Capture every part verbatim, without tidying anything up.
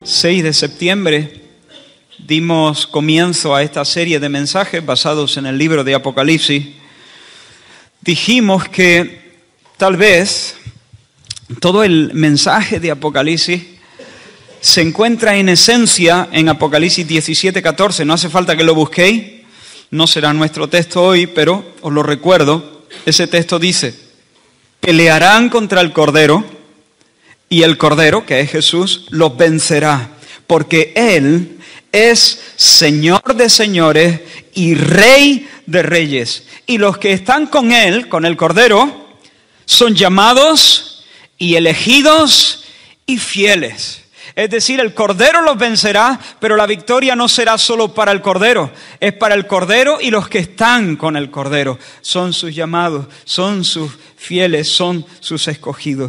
seis de septiembre dimos comienzo a esta serie de mensajes basados en el libro de Apocalipsis. Dijimos que tal vez todo el mensaje de Apocalipsis se encuentra en esencia en Apocalipsis diecisiete, catorce. No hace falta que lo busquéis, no será nuestro texto hoy, pero os lo recuerdo. Ese texto dice: pelearán contra el Cordero, y el Cordero, que es Jesús, los vencerá, porque Él es Señor de señores y Rey de reyes. Y los que están con Él, con el Cordero, son llamados y elegidos y fieles. Es decir, el Cordero los vencerá, pero la victoria no será solo para el Cordero, es para el Cordero y los que están con el Cordero. Son sus llamados, son sus fieles, son sus escogidos.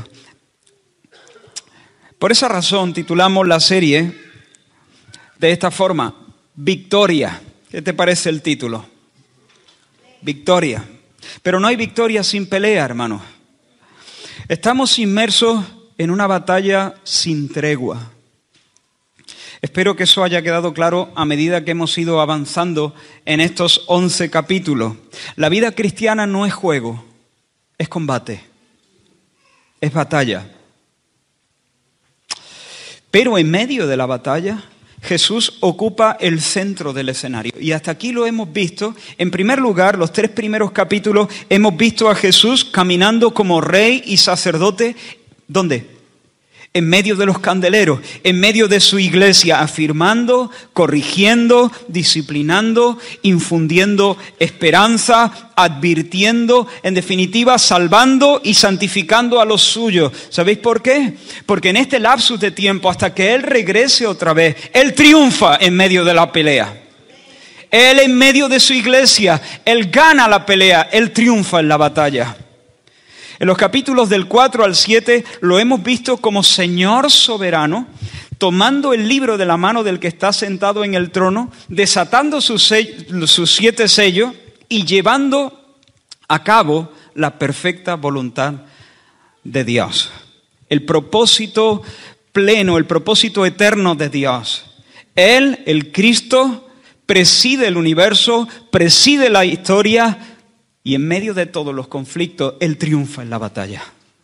Por esa razón titulamos la serie de esta forma: Victoria. ¿Qué te parece el título? Victoria. Pero no hay victoria sin pelea, hermanos. Estamos inmersos en una batalla sin tregua. Espero que eso haya quedado claro a medida que hemos ido avanzando en estos once capítulos. La vida cristiana no es juego, es combate, es batalla. Pero en medio de la batalla, Jesús ocupa el centro del escenario. Y hasta aquí lo hemos visto. En primer lugar, los tres primeros capítulos, hemos visto a Jesús caminando como rey y sacerdote. ¿Dónde? En medio de los candeleros, en medio de su iglesia, afirmando, corrigiendo, disciplinando, infundiendo esperanza, advirtiendo, en definitiva, salvando y santificando a los suyos. ¿Sabéis por qué? Porque en este lapsus de tiempo, hasta que Él regrese otra vez, Él triunfa en medio de la pelea. Él en medio de su iglesia, Él gana la pelea, Él triunfa en la batalla. En los capítulos del cuatro al siete lo hemos visto como Señor soberano, tomando el libro de la mano del que está sentado en el trono, desatando sus, sellos, sus siete sellos y llevando a cabo la perfecta voluntad de Dios. El propósito pleno, el propósito eterno de Dios. Él, el Cristo, preside el universo, preside la historia. Y en medio de todos los conflictos, Él triunfa en la batalla.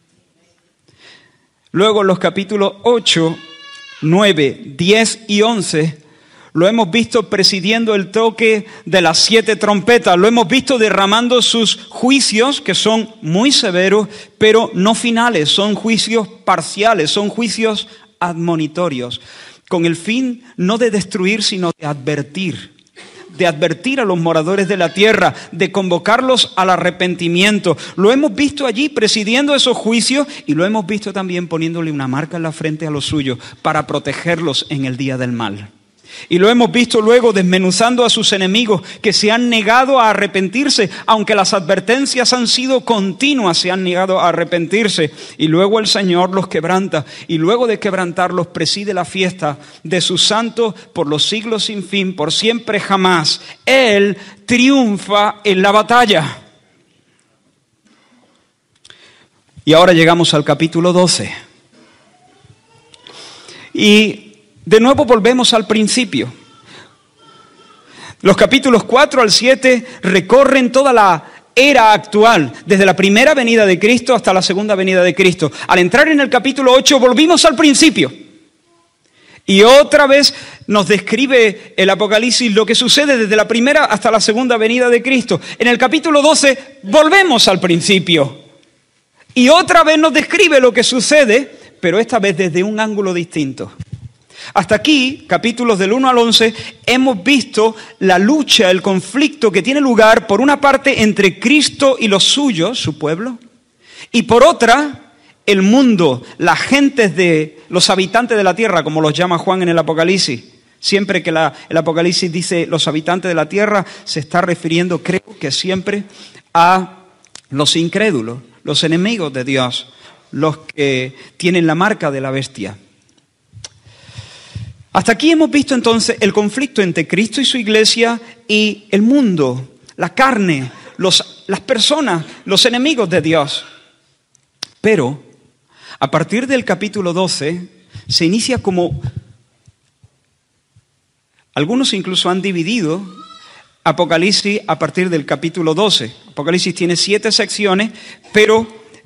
Luego en los capítulos ocho, nueve, diez y once, lo hemos visto presidiendo el toque de las siete trompetas. Lo hemos visto derramando sus juicios, que son muy severos, pero no finales. Son juicios parciales, son juicios admonitorios, con el fin no de destruir, sino de advertir. de advertir a los moradores de la tierra, de convocarlos al arrepentimiento. Lo hemos visto allí presidiendo esos juicios y lo hemos visto también poniéndole una marca en la frente a los suyos para protegerlos en el día del mal. Y lo hemos visto luego desmenuzando a sus enemigos que se han negado a arrepentirse, aunque las advertencias han sido continuas, se han negado a arrepentirse. Y luego el Señor los quebranta, y luego de quebrantarlos preside la fiesta de sus santos por los siglos sin fin, por siempre jamás. Él triunfa en la batalla. Y ahora llegamos al capítulo doce. Y de nuevo volvemos al principio. Los capítulos cuatro al siete recorren toda la era actual, desde la primera venida de Cristo hasta la segunda venida de Cristo. Al entrar en el capítulo ocho volvimos al principio. Y otra vez nos describe el Apocalipsis lo que sucede desde la primera hasta la segunda venida de Cristo. En el capítulo doce volvemos al principio. Y otra vez nos describe lo que sucede, pero esta vez desde un ángulo distinto. Hasta aquí, capítulos del uno al once, hemos visto la lucha, el conflicto que tiene lugar, por una parte, entre Cristo y los suyos, su pueblo, y por otra, el mundo, las gentes de los habitantes de la tierra, como los llama Juan en el Apocalipsis. Siempre que la, el Apocalipsis dice los habitantes de la tierra, se está refiriendo, creo que siempre, a los incrédulos, los enemigos de Dios, los que tienen la marca de la bestia. Hasta aquí hemos visto entonces el conflicto entre Cristo y su iglesia y el mundo, la carne, los, las personas, los enemigos de Dios. Pero a partir del capítulo doce se inicia como Algunos incluso han dividido Apocalipsis a partir del capítulo doce. Apocalipsis tiene siete secciones, pero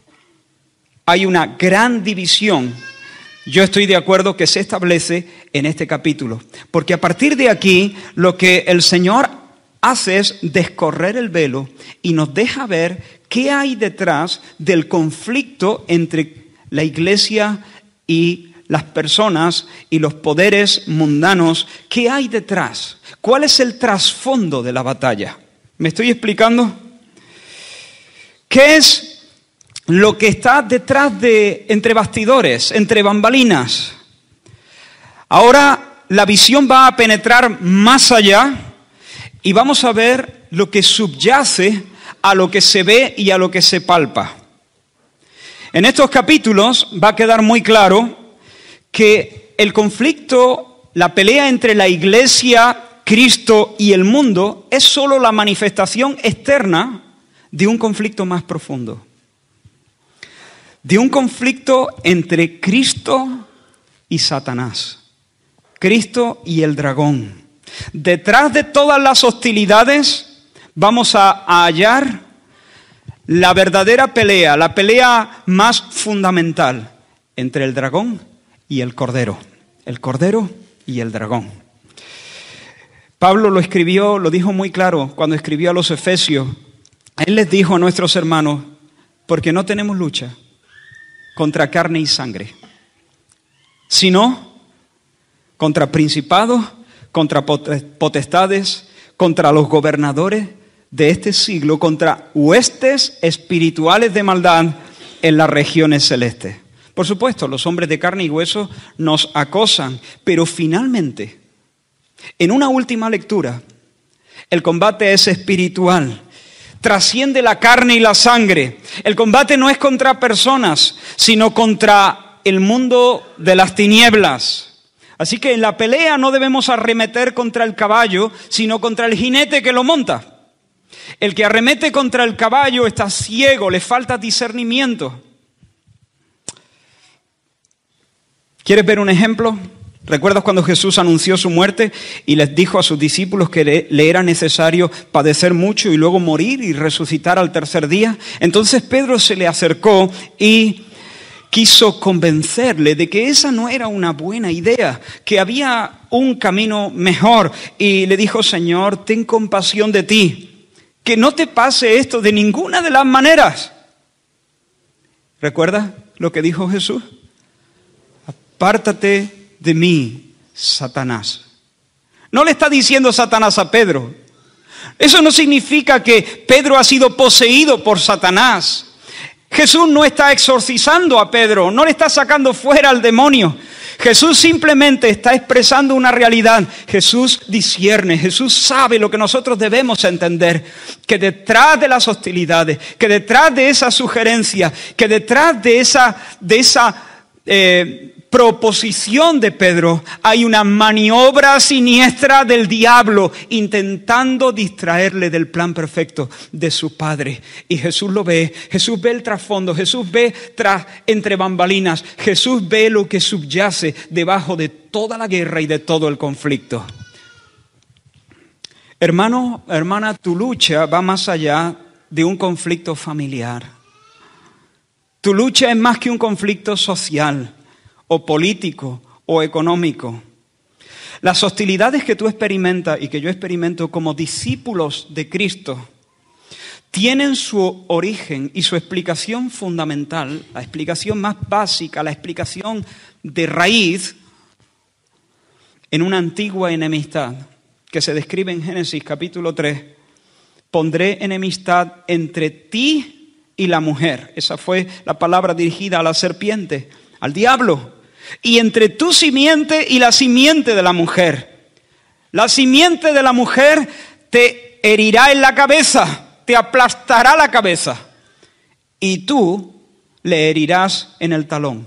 hay una gran división. Yo estoy de acuerdo que se establece en este capítulo, porque a partir de aquí lo que el Señor hace es descorrer el velo y nos deja ver qué hay detrás del conflicto entre la iglesia y las personas y los poderes mundanos. ¿Qué hay detrás? ¿Cuál es el trasfondo de la batalla? ¿Me estoy explicando? ¿Qué es lo que está detrás de, entre bastidores, entre bambalinas? Ahora la visión va a penetrar más allá y vamos a ver lo que subyace a lo que se ve y a lo que se palpa. En estos capítulos va a quedar muy claro que el conflicto, la pelea entre la iglesia, Cristo y el mundo es solo la manifestación externa de un conflicto más profundo. De un conflicto entre Cristo y Satanás. Cristo y el dragón. Detrás de todas las hostilidades vamos a hallar la verdadera pelea, la pelea más fundamental entre el dragón y el cordero. El cordero y el dragón. Pablo lo escribió, lo dijo muy claro cuando escribió a los Efesios. Él les dijo a nuestros hermanos, porque no tenemos lucha contra carne y sangre, sino contra principados, contra potestades, contra los gobernadores de este siglo, contra huestes espirituales de maldad en las regiones celestes. Por supuesto, los hombres de carne y hueso nos acosan, pero finalmente, en una última lectura, el combate es espiritual, trasciende la carne y la sangre. El combate no es contra personas, sino contra el mundo de las tinieblas. Así que en la pelea no debemos arremeter contra el caballo, sino contra el jinete que lo monta. El que arremete contra el caballo está ciego, le falta discernimiento. ¿Quieres ver un ejemplo? ¿Recuerdas cuando Jesús anunció su muerte y les dijo a sus discípulos que le era necesario padecer mucho y luego morir y resucitar al tercer día? Entonces Pedro se le acercó y quiso convencerle de que esa no era una buena idea, que había un camino mejor. Y le dijo, Señor, ten compasión de ti, que no te pase esto de ninguna de las maneras. ¿Recuerdas lo que dijo Jesús? Apártate de mí, Satanás. No le está diciendo Satanás a Pedro. Eso no significa que Pedro ha sido poseído por Satanás. Jesús no está exorcizando a Pedro, no le está sacando fuera al demonio. Jesús simplemente está expresando una realidad. Jesús discierne, Jesús sabe lo que nosotros debemos entender. Que detrás de las hostilidades, que detrás de esa sugerencia, que detrás de esa, de esa eh, proposición de Pedro, hay una maniobra siniestra del diablo intentando distraerle del plan perfecto de su Padre. Y Jesús lo ve, Jesús ve el trasfondo, Jesús ve tras, entre bambalinas, Jesús ve lo que subyace debajo de toda la guerra y de todo el conflicto. Hermano, hermana, tu lucha va más allá de un conflicto familiar. Tu lucha es más que un conflicto social o político o económico. Las hostilidades que tú experimentas y que yo experimento como discípulos de Cristo tienen su origen y su explicación fundamental, la explicación más básica, la explicación de raíz, en una antigua enemistad que se describe en Génesis capítulo tres. Pondré enemistad entre ti y la mujer. Esa fue la palabra dirigida a la serpiente, al diablo. Y entre tu simiente y la simiente de la mujer. La simiente de la mujer te herirá en la cabeza, te aplastará la cabeza. Y tú le herirás en el talón.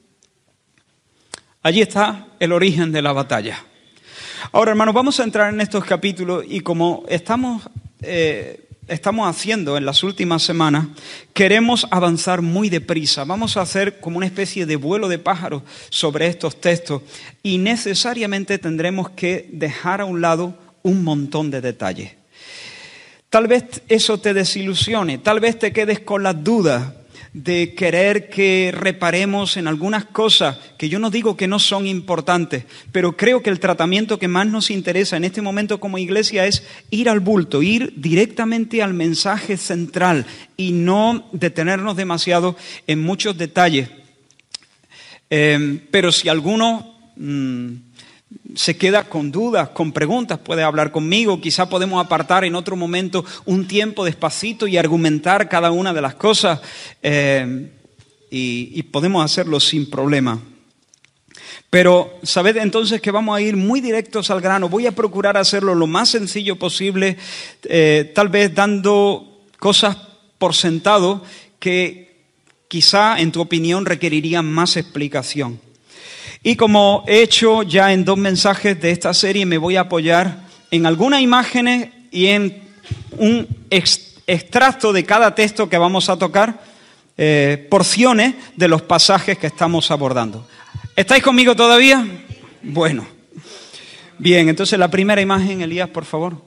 Allí está el origen de la batalla. Ahora, hermanos, vamos a entrar en estos capítulos y como estamos eh, estamos haciendo en las últimas semanas, queremos avanzar muy deprisa. Vamos a hacer como una especie de vuelo de pájaros sobre estos textos y necesariamente tendremos que dejar a un lado un montón de detalles. Tal vez eso te desilusione, tal vez te quedes con las dudas de querer que reparemos en algunas cosas que yo no digo que no son importantes, pero creo que el tratamiento que más nos interesa en este momento como iglesia es ir al bulto, ir directamente al mensaje central y no detenernos demasiado en muchos detalles. Eh, pero si alguno mmm, se queda con dudas, con preguntas, puede hablar conmigo. Quizá podemos apartar en otro momento un tiempo despacito y argumentar cada una de las cosas eh, y, y podemos hacerlo sin problema. Pero sabed entonces que vamos a ir muy directos al grano. Voy a procurar hacerlo lo más sencillo posible, eh, tal vez dando cosas por sentado que quizá en tu opinión requerirían más explicación. Y como he hecho ya en dos mensajes de esta serie, me voy a apoyar en algunas imágenes y en un ex, extracto de cada texto que vamos a tocar, eh, porciones de los pasajes que estamos abordando. ¿Estáis conmigo todavía? Bueno. Bien, entonces la primera imagen, Elías, por favor.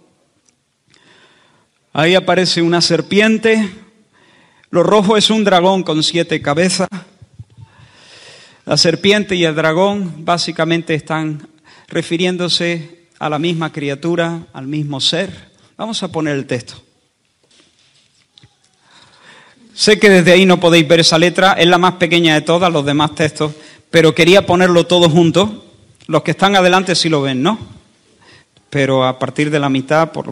Ahí aparece una serpiente. Lo rojo es un dragón con siete cabezas. La serpiente y el dragón básicamente están refiriéndose a la misma criatura, al mismo ser. Vamos a poner el texto. Sé que desde ahí no podéis ver esa letra, es la más pequeña de todas, los demás textos, pero quería ponerlo todo junto. Los que están adelante sí lo ven, ¿no? Pero a partir de la mitad, por...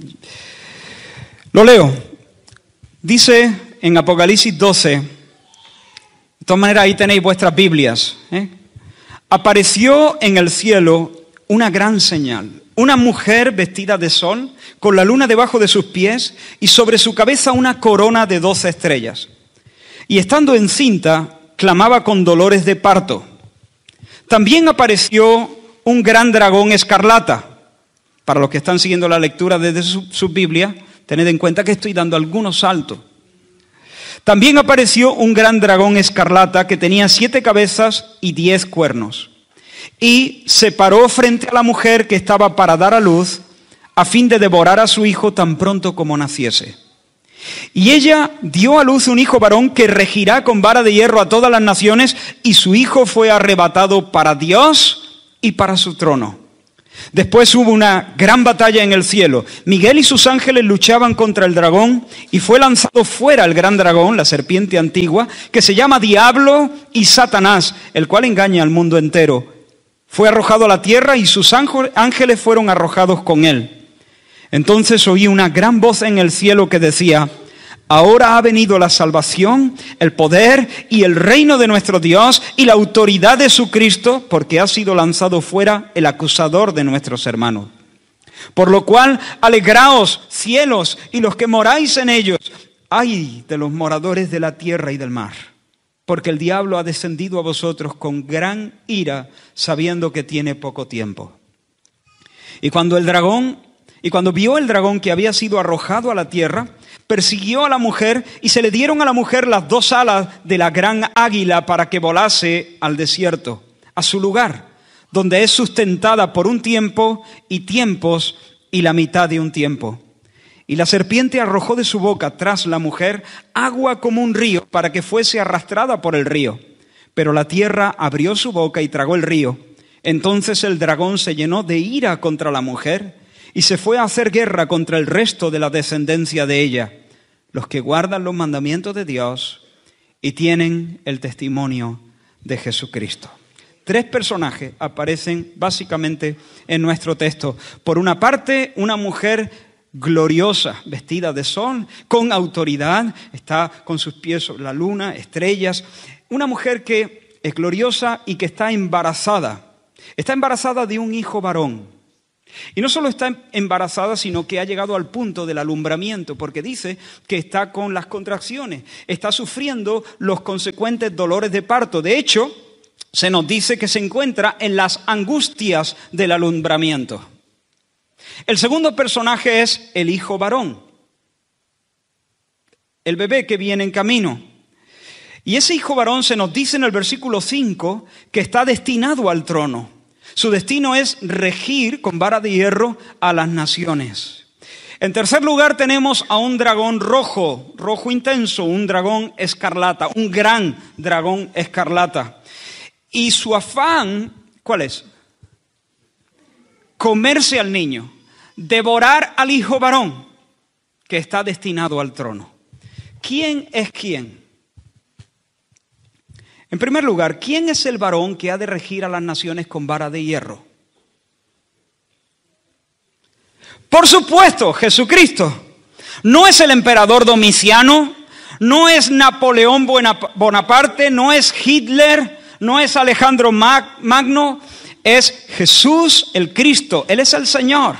lo leo. Dice en Apocalipsis doce... De todas maneras, ahí tenéis vuestras Biblias. ¿eh? Apareció en el cielo una gran señal. Una mujer vestida de sol, con la luna debajo de sus pies y sobre su cabeza una corona de doce estrellas. Y estando encinta, clamaba con dolores de parto. También apareció un gran dragón escarlata. Para los que están siguiendo la lectura desde su, su Biblia, tened en cuenta que estoy dando algunos saltos. También apareció un gran dragón escarlata que tenía siete cabezas y diez cuernos. Y se paró frente a la mujer que estaba para dar a luz, a fin de devorar a su hijo tan pronto como naciese. Y ella dio a luz un hijo varón que regirá con vara de hierro a todas las naciones, y su hijo fue arrebatado para Dios y para su trono. Después hubo una gran batalla en el cielo. Miguel y sus ángeles luchaban contra el dragón y fue lanzado fuera el gran dragón, la serpiente antigua, que se llama Diablo y Satanás, el cual engaña al mundo entero. Fue arrojado a la tierra y sus ángeles fueron arrojados con él. Entonces oí una gran voz en el cielo que decía: ahora ha venido la salvación, el poder y el reino de nuestro Dios y la autoridad de su Cristo, porque ha sido lanzado fuera el acusador de nuestros hermanos. Por lo cual, alegraos, cielos, y los que moráis en ellos. Ay de los moradores de la tierra y del mar, porque el diablo ha descendido a vosotros con gran ira, sabiendo que tiene poco tiempo. Y cuando el dragón, y cuando vio el dragón que había sido arrojado a la tierra, persiguió a la mujer y se le dieron a la mujer las dos alas de la gran águila para que volase al desierto, a su lugar, donde es sustentada por un tiempo y tiempos y la mitad de un tiempo. Y la serpiente arrojó de su boca tras la mujer agua como un río para que fuese arrastrada por el río. Pero la tierra abrió su boca y tragó el río. Entonces el dragón se llenó de ira contra la mujer y se fue a hacer guerra contra el resto de la descendencia de ella, los que guardan los mandamientos de Dios y tienen el testimonio de Jesucristo. Tres personajes aparecen básicamente en nuestro texto. Por una parte, una mujer gloriosa, vestida de sol, con autoridad, está con sus pies sobre la luna, estrellas. Una mujer que es gloriosa y que está embarazada. Está embarazada de un hijo varón. Y no solo está embarazada, sino que ha llegado al punto del alumbramiento, porque dice que está con las contracciones, está sufriendo los consecuentes dolores de parto. De hecho, se nos dice que se encuentra en las angustias del alumbramiento. El segundo personaje es el hijo varón. el bebé que viene en camino. Y ese hijo varón se nos dice en el versículo cinco que está destinado al trono. Su destino es regir con vara de hierro a las naciones. En tercer lugar tenemos a un dragón rojo, rojo intenso, un dragón escarlata, un gran dragón escarlata. Y su afán, ¿cuál es? Comerse al niño, devorar al hijo varón que está destinado al trono. ¿Quién es quién? En primer lugar, ¿quién es el varón que ha de regir a las naciones con vara de hierro? Por supuesto, Jesucristo. No es el emperador Domiciano, no es Napoleón Bonaparte, no es Hitler, no es Alejandro Magno, es Jesús el Cristo. Él es el Señor.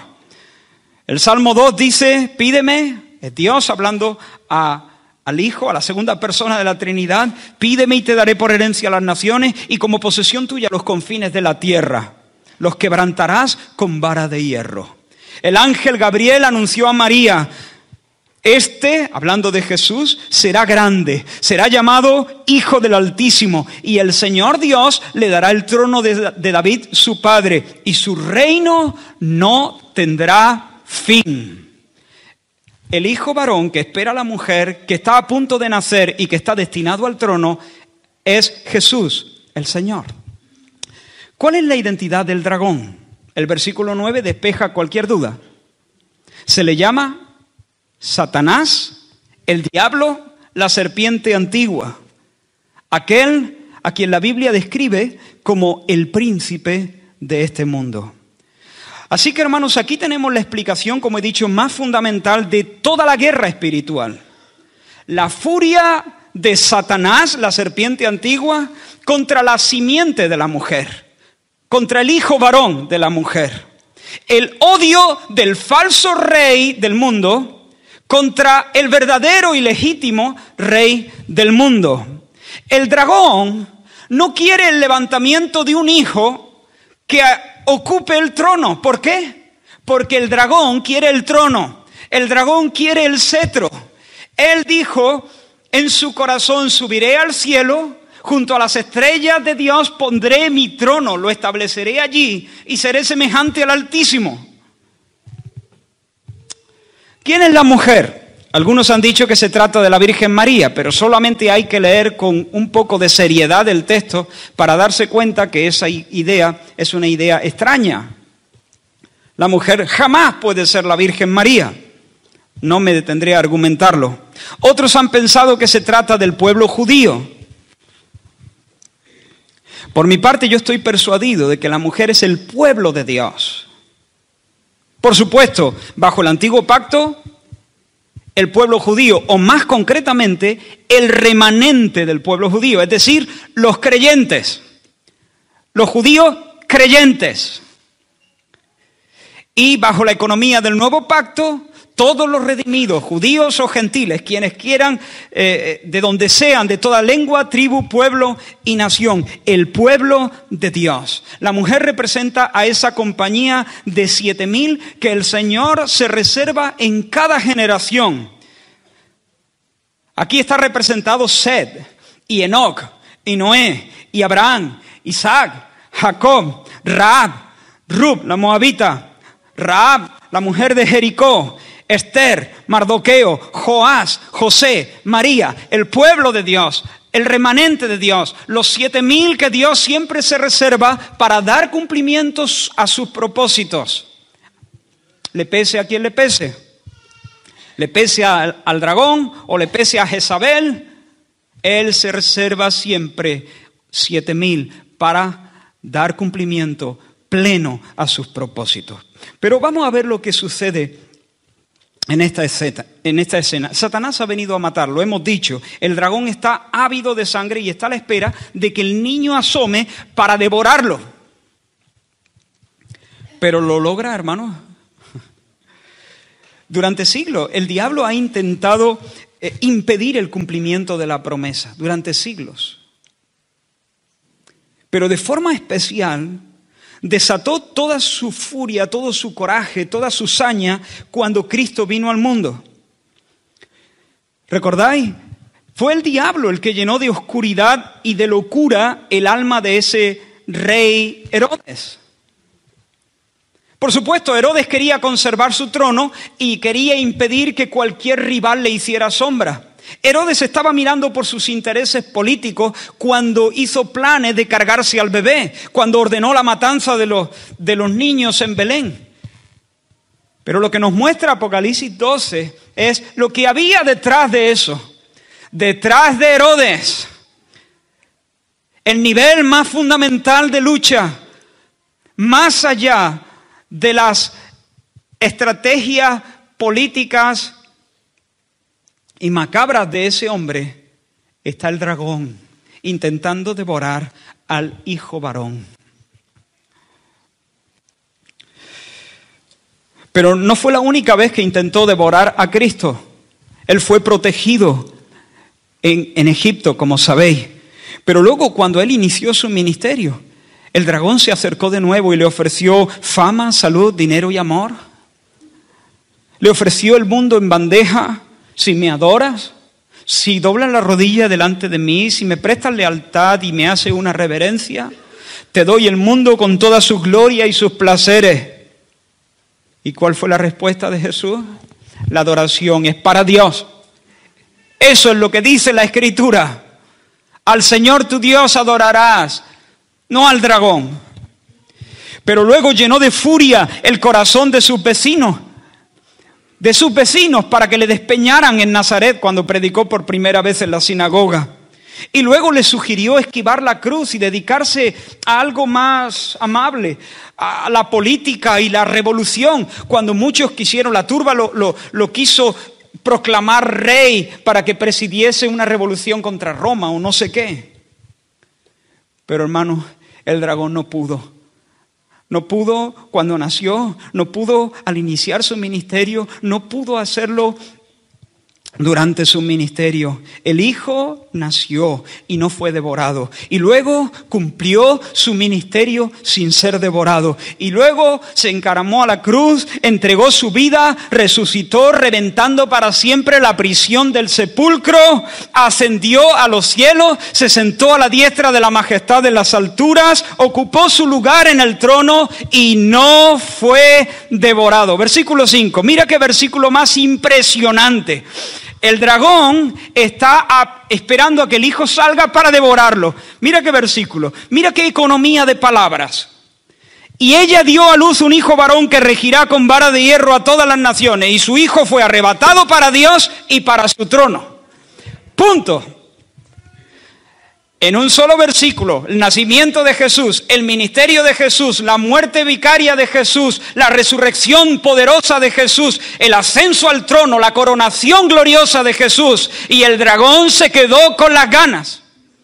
El Salmo dos dice, pídeme, es Dios hablando a al Hijo, a la segunda persona de la Trinidad, pídeme y te daré por herencia a las naciones y como posesión tuya los confines de la tierra. Los quebrantarás con vara de hierro. El ángel Gabriel anunció a María, este, hablando de Jesús, será grande, será llamado Hijo del Altísimo y el Señor Dios le dará el trono de, de David su padre y su reino no tendrá fin. El hijo varón que espera a la mujer, que está a punto de nacer y que está destinado al trono, es Jesús, el Señor. ¿Cuál es la identidad del dragón? El versículo nueve despeja cualquier duda. Se le llama Satanás, el diablo, la serpiente antigua. Aquel a quien la Biblia describe como el príncipe de este mundo. Así que, hermanos, aquí tenemos la explicación, como he dicho, más fundamental de toda la guerra espiritual. La furia de Satanás, la serpiente antigua, contra la simiente de la mujer, contra el hijo varón de la mujer. El odio del falso rey del mundo contra el verdadero y legítimo rey del mundo. El dragón no quiere el levantamiento de un hijo que ocupe el trono. ¿Por qué? Porque el dragón quiere el trono. El dragón quiere el cetro. Él dijo en su corazón, subiré al cielo, junto a las estrellas de Dios pondré mi trono, lo estableceré allí y seré semejante al Altísimo. ¿Quién es la mujer? Algunos han dicho que se trata de la Virgen María, pero solamente hay que leer con un poco de seriedad el texto para darse cuenta que esa idea es una idea extraña. La mujer jamás puede ser la Virgen María. No me detendré a argumentarlo. Otros han pensado que se trata del pueblo judío. Por mi parte, yo estoy persuadido de que la mujer es el pueblo de Dios. Por supuesto, bajo el antiguo pacto, el pueblo judío, o más concretamente, el remanente del pueblo judío, es decir, los creyentes, los judíos creyentes. Y bajo la economía del nuevo pacto, todos los redimidos, judíos o gentiles, quienes quieran, eh, de donde sean, de toda lengua, tribu, pueblo y nación, el pueblo de Dios. La mujer representa a esa compañía de siete mil que el Señor se reserva en cada generación. Aquí está representado Sed, y Enoc, y Noé, y Abraham, Isaac, Jacob, Rahab, Rub, la moabita, Rahab, la mujer de Jericó, Esther, Mardoqueo, Joás, José, María, el pueblo de Dios, el remanente de Dios, los siete mil que Dios siempre se reserva para dar cumplimientos a sus propósitos. Le pese a quien le pese, le pese al, al dragón o le pese a Jezabel, Él se reserva siempre siete mil para dar cumplimiento pleno a sus propósitos. Pero vamos a ver lo que sucede En esta, escena, en esta escena. Satanás ha venido a matar, lo hemos dicho. El dragón está ávido de sangre y está a la espera de que el niño asome para devorarlo. Pero lo logra, hermanos. Durante siglos, el diablo ha intentado eh, impedir el cumplimiento de la promesa. Durante siglos. Pero de forma especial, desató toda su furia, todo su coraje, toda su saña cuando Cristo vino al mundo. ¿Recordáis? Fue el diablo el que llenó de oscuridad y de locura el alma de ese rey Herodes. Por supuesto, Herodes quería conservar su trono y quería impedir que cualquier rival le hiciera sombra. Herodes estaba mirando por sus intereses políticos cuando hizo planes de cargarse al bebé, cuando ordenó la matanza de los, de los niños en Belén. Pero lo que nos muestra Apocalipsis doce es lo que había detrás de eso. Detrás de Herodes, el nivel más fundamental de lucha, más allá de las estrategias políticas y macabras de ese hombre, está el dragón intentando devorar al hijo varón. Pero no fue la única vez que intentó devorar a Cristo. Él fue protegido en, en Egipto, como sabéis. Pero luego, cuando él inició su ministerio, el dragón se acercó de nuevo y le ofreció fama, salud, dinero y amor. Le ofreció el mundo en bandeja. Si me adoras, si doblas la rodilla delante de mí, si me prestas lealtad y me haces una reverencia, te doy el mundo con toda su gloria y sus placeres. ¿Y cuál fue la respuesta de Jesús? La adoración es para Dios. Eso es lo que dice la Escritura. Al Señor tu Dios adorarás, no al dragón. Pero luego llenó de furia el corazón de sus vecinos, de sus vecinos para que le despeñaran en Nazaret cuando predicó por primera vez en la sinagoga. Y luego le sugirió esquivar la cruz y dedicarse a algo más amable, a la política y la revolución. Cuando muchos quisieron, la turba lo, lo, lo quiso proclamar rey para que presidiese una revolución contra Roma o no sé qué. Pero hermanos, el dragón no pudo. No pudo cuando nació, no pudo al iniciar su ministerio, no pudo hacerlo durante su ministerio. El Hijo nació y no fue devorado. Y luego cumplió su ministerio sin ser devorado. Y luego se encaramó a la cruz, entregó su vida, resucitó, reventando para siempre la prisión del sepulcro, ascendió a los cielos, se sentó a la diestra de la majestad de las alturas, ocupó su lugar en el trono y no fue devorado. Versículo cinco. Mira qué versículo más impresionante. El dragón está a, esperando a que el hijo salga para devorarlo. Mira qué versículo, mira qué economía de palabras. Y ella dio a luz un hijo varón que regirá con vara de hierro a todas las naciones. Y su hijo fue arrebatado para Dios y para su trono. Punto. En un solo versículo, el nacimiento de Jesús, el ministerio de Jesús, la muerte vicaria de Jesús, la resurrección poderosa de Jesús, el ascenso al trono, la coronación gloriosa de Jesús, y el dragón se quedó con las ganas.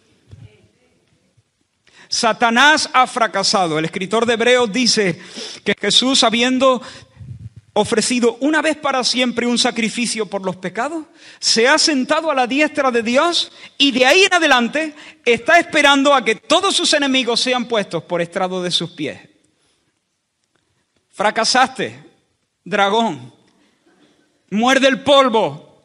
Satanás ha fracasado. El escritor de Hebreos dice que Jesús, habiendo ofrecido una vez para siempre un sacrificio por los pecados, se ha sentado a la diestra de Dios y de ahí en adelante está esperando a que todos sus enemigos sean puestos por estrado de sus pies. Fracasaste, dragón. Muerde el polvo.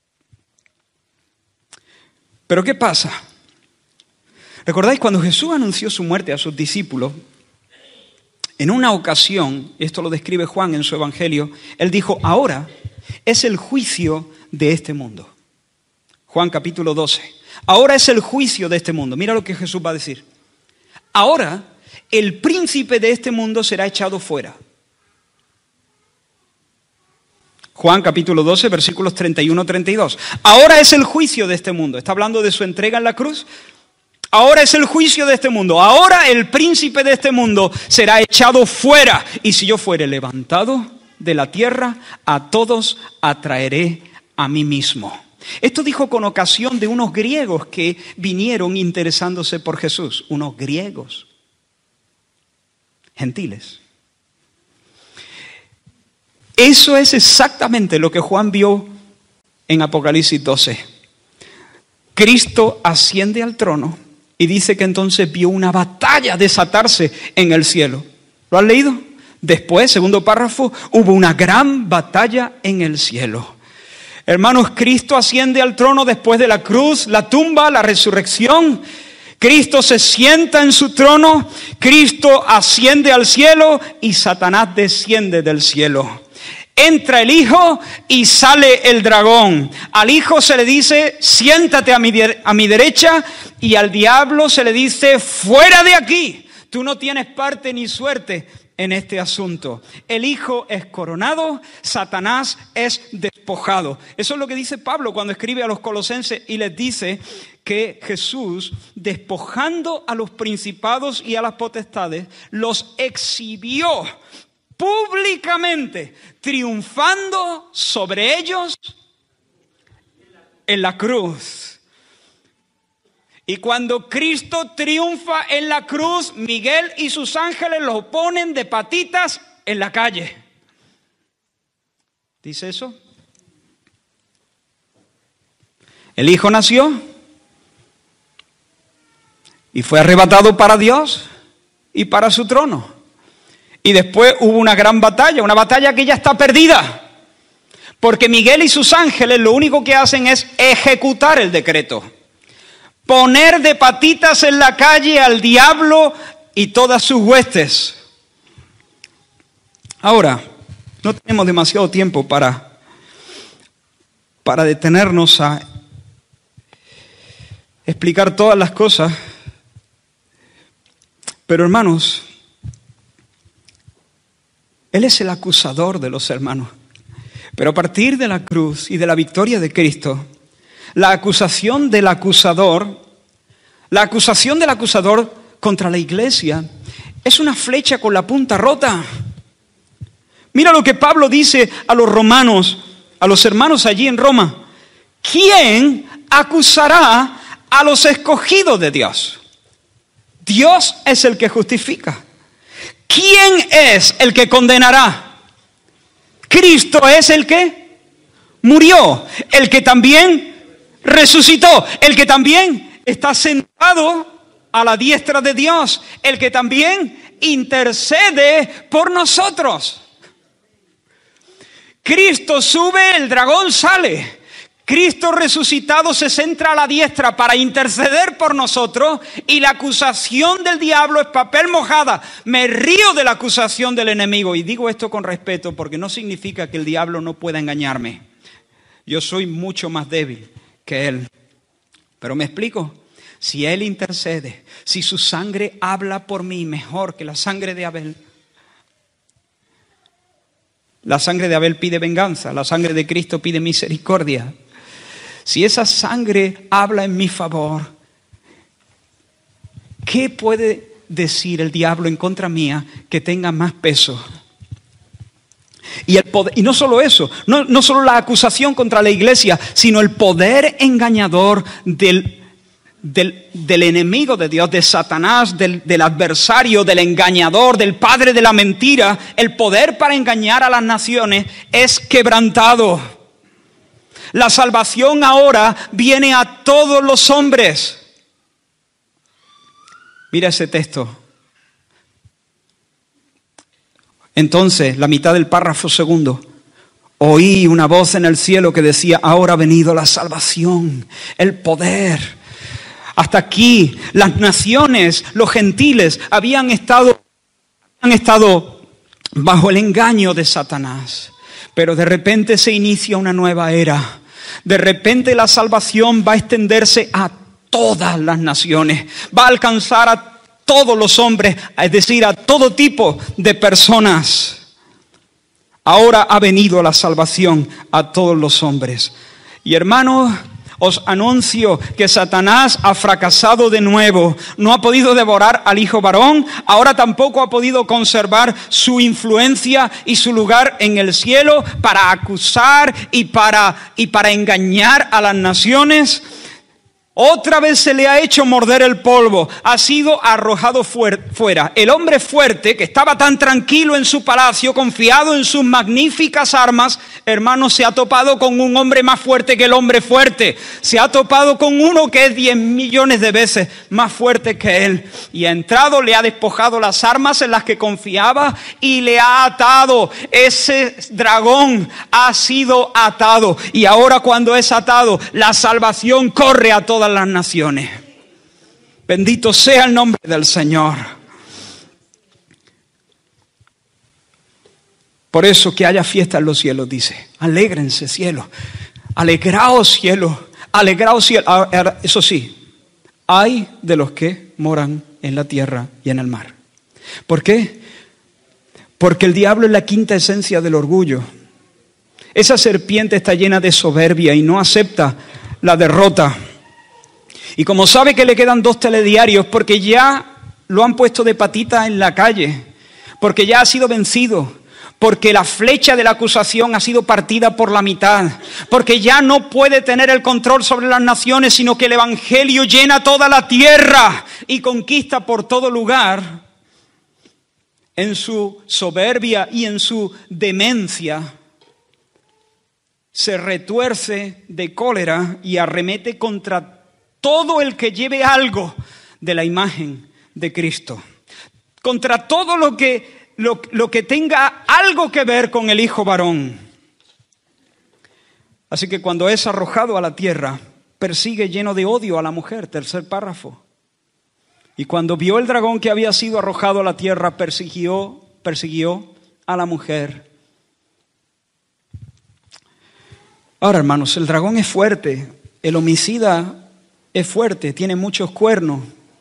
Pero ¿qué pasa? ¿Recordáis cuando Jesús anunció su muerte a sus discípulos? En una ocasión, esto lo describe Juan en su evangelio, él dijo, ahora es el juicio de este mundo. Juan capítulo doce. Ahora es el juicio de este mundo. Mira lo que Jesús va a decir. Ahora el príncipe de este mundo será echado fuera. Juan capítulo doce, versículos treinta y uno a treinta y dos. Ahora es el juicio de este mundo. Está hablando de su entrega en la cruz. Ahora es el juicio de este mundo. Ahora el príncipe de este mundo será echado fuera. Y si yo fuere levantado de la tierra, a todos atraeré a mí mismo. Esto dijo con ocasión de unos griegos que vinieron interesándose por Jesús. Unos griegos. Gentiles. Eso es exactamente lo que Juan vio en Apocalipsis doce. Cristo asciende al trono. Y dice que entonces vio una batalla desatarse en el cielo. ¿Lo has leído? Después, segundo párrafo, hubo una gran batalla en el cielo. Hermanos, Cristo asciende al trono después de la cruz, la tumba, la resurrección. Cristo se sienta en su trono, Cristo asciende al cielo y Satanás desciende del cielo. Entra el Hijo y sale el dragón. Al Hijo se le dice, siéntate a mi, de- a mi derecha, y al diablo se le dice, fuera de aquí. Tú no tienes parte ni suerte en este asunto. El Hijo es coronado, Satanás es despojado. Eso es lo que dice Pablo cuando escribe a los Colosenses y les dice que Jesús, despojando a los principados y a las potestades, los exhibió públicamente, triunfando sobre ellos en la cruz. Y cuando Cristo triunfa en la cruz, Miguel y sus ángeles lo ponen de patitas en la calle. ¿Dice eso? El Hijo nació y fue arrebatado para Dios y para su trono. Y después hubo una gran batalla, una batalla que ya está perdida. Porque Miguel y sus ángeles lo único que hacen es ejecutar el decreto. Poner de patitas en la calle al diablo y todas sus huestes. Ahora, no tenemos demasiado tiempo para, para detenernos a explicar todas las cosas. Pero hermanos, Él es el acusador de los hermanos. Pero a partir de la cruz y de la victoria de Cristo, la acusación del acusador, la acusación del acusador contra la iglesia es una flecha con la punta rota. Mira lo que Pablo dice a los romanos, a los hermanos allí en Roma. ¿Quién acusará a los escogidos de Dios? Dios es el que justifica. ¿Quién es el que condenará? Cristo es el que murió, el que también resucitó, el que también está sentado a la diestra de Dios, el que también intercede por nosotros. Cristo sube, el dragón sale. Cristo resucitado se centra a la diestra para interceder por nosotros, y la acusación del diablo es papel mojada. Me río de la acusación del enemigo, y digo esto con respeto porque no significa que el diablo no pueda engañarme. Yo soy mucho más débil que él. Pero me explico, si él intercede, si su sangre habla por mí mejor que la sangre de Abel. La sangre de Abel pide venganza, la sangre de Cristo pide misericordia. Si esa sangre habla en mi favor, ¿qué puede decir el diablo en contra mía que tenga más peso? Y, el poder, y no solo eso, no, no solo la acusación contra la iglesia, sino el poder engañador del, del, del enemigo de Dios, de Satanás, del, del adversario, del engañador, del padre de la mentira. El poder para engañar a las naciones es quebrantado. La salvación ahora viene a todos los hombres. Mira ese texto. Entonces, la mitad del párrafo segundo. Oí una voz en el cielo que decía, ahora ha venido la salvación, el poder. Hasta aquí, las naciones, los gentiles, habían estado, han estado bajo el engaño de Satanás. Pero de repente se inicia una nueva era. De repente la salvación va a extenderse a todas las naciones. Va a alcanzar a todos los hombres, es decir, a todo tipo de personas. Ahora ha venido la salvación a todos los hombres. Y hermanos, os anuncio que Satanás ha fracasado de nuevo. No ha podido devorar al hijo varón. Ahora tampoco ha podido conservar su influencia y su lugar en el cielo para acusar y para, y para engañar a las naciones. Otra vez se le ha hecho morder el polvo, ha sido arrojado fuera. El hombre fuerte, que estaba tan tranquilo en su palacio, confiado en sus magníficas armas, hermano, se ha topado con un hombre más fuerte que el hombre fuerte. Se ha topado con uno que es diez millones de veces más fuerte que él. Y ha entrado, le ha despojado las armas en las que confiaba y le ha atado. Ese dragón ha sido atado. Y ahora cuando es atado, la salvación corre a todas las naciones. Bendito sea el nombre del Señor. Por eso que haya fiesta en los cielos, dice. Alégrense, cielos. Alegraos, cielos. Alegraos, cielos. Eso sí, hay de los que moran en la tierra y en el mar. ¿Por qué? Porque el diablo es la quinta esencia del orgullo. Esa serpiente está llena de soberbia y no acepta la derrota. Y como sabe que le quedan dos telediarios, porque ya lo han puesto de patita en la calle, porque ya ha sido vencido, porque la flecha de la acusación ha sido partida por la mitad, porque ya no puede tener el control sobre las naciones, sino que el evangelio llena toda la tierra y conquista por todo lugar. En su soberbia y en su demencia, se retuerce de cólera y arremete contra todo el que lleve algo de la imagen de Cristo. Contra todo lo que, lo, lo que tenga algo que ver con el Hijo varón. Así que cuando es arrojado a la tierra, persigue lleno de odio a la mujer. Tercer párrafo. Y cuando vio el dragón que había sido arrojado a la tierra, persiguió, persiguió a la mujer. Ahora, hermanos, el dragón es fuerte. El homicida es fuerte, tiene muchos cuernos.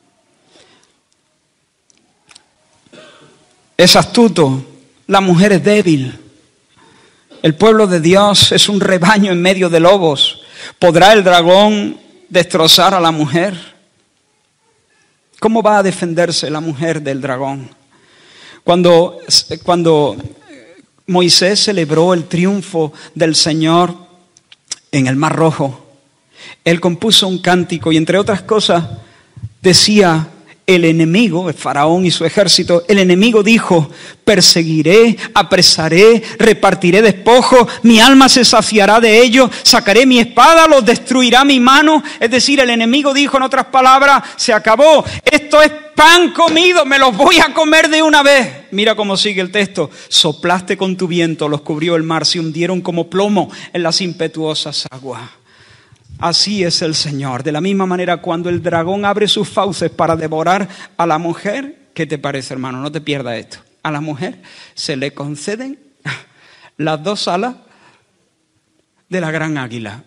Es astuto. La mujer es débil. El pueblo de Dios es un rebaño en medio de lobos. ¿Podrá el dragón destrozar a la mujer? ¿Cómo va a defenderse la mujer del dragón? Cuando, cuando Moisés celebró el triunfo del Señor en el Mar Rojo, él compuso un cántico y entre otras cosas decía: el enemigo, el faraón y su ejército, el enemigo dijo: perseguiré, apresaré, repartiré despojos, mi alma se saciará de ellos, sacaré mi espada, los destruirá mi mano. Es decir, el enemigo dijo, en otras palabras, se acabó, esto es pan comido, me los voy a comer de una vez. Mira cómo sigue el texto: soplaste con tu viento, los cubrió el mar, se hundieron como plomo en las impetuosas aguas. Así es el Señor. De la misma manera, cuando el dragón abre sus fauces para devorar a la mujer, ¿qué te parece, hermano? No te pierdas esto. A la mujer se le conceden las dos alas de la gran águila.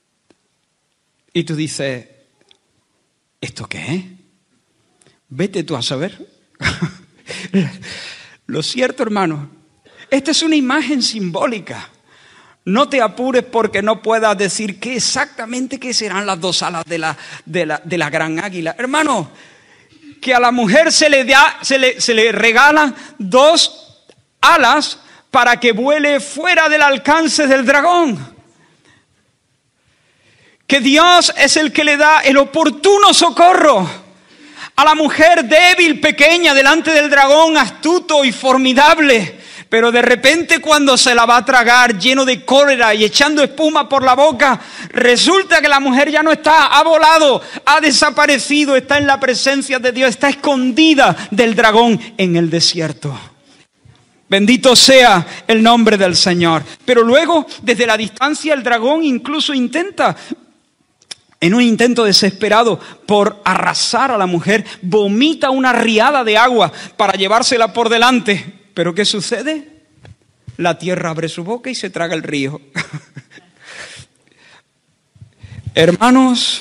Y tú dices, ¿esto qué es? Vete tú a saber. Lo cierto, hermano, esta es una imagen simbólica. No te apures porque no puedas decir qué exactamente qué serán las dos alas de la, de la, de la gran águila. Hermano, que a la mujer se le, da, se, le, se le regalan dos alas para que vuele fuera del alcance del dragón. Que Dios es el que le da el oportuno socorro a la mujer débil, pequeña, delante del dragón astuto y formidable. Pero de repente cuando se la va a tragar lleno de cólera y echando espuma por la boca, resulta que la mujer ya no está, ha volado, ha desaparecido, está en la presencia de Dios, está escondida del dragón en el desierto. Bendito sea el nombre del Señor. Pero luego, desde la distancia, el dragón incluso intenta, en un intento desesperado por arrasar a la mujer, vomita una riada de agua para llevársela por delante. ¿Pero qué sucede? La tierra abre su boca y se traga el río. Hermanos,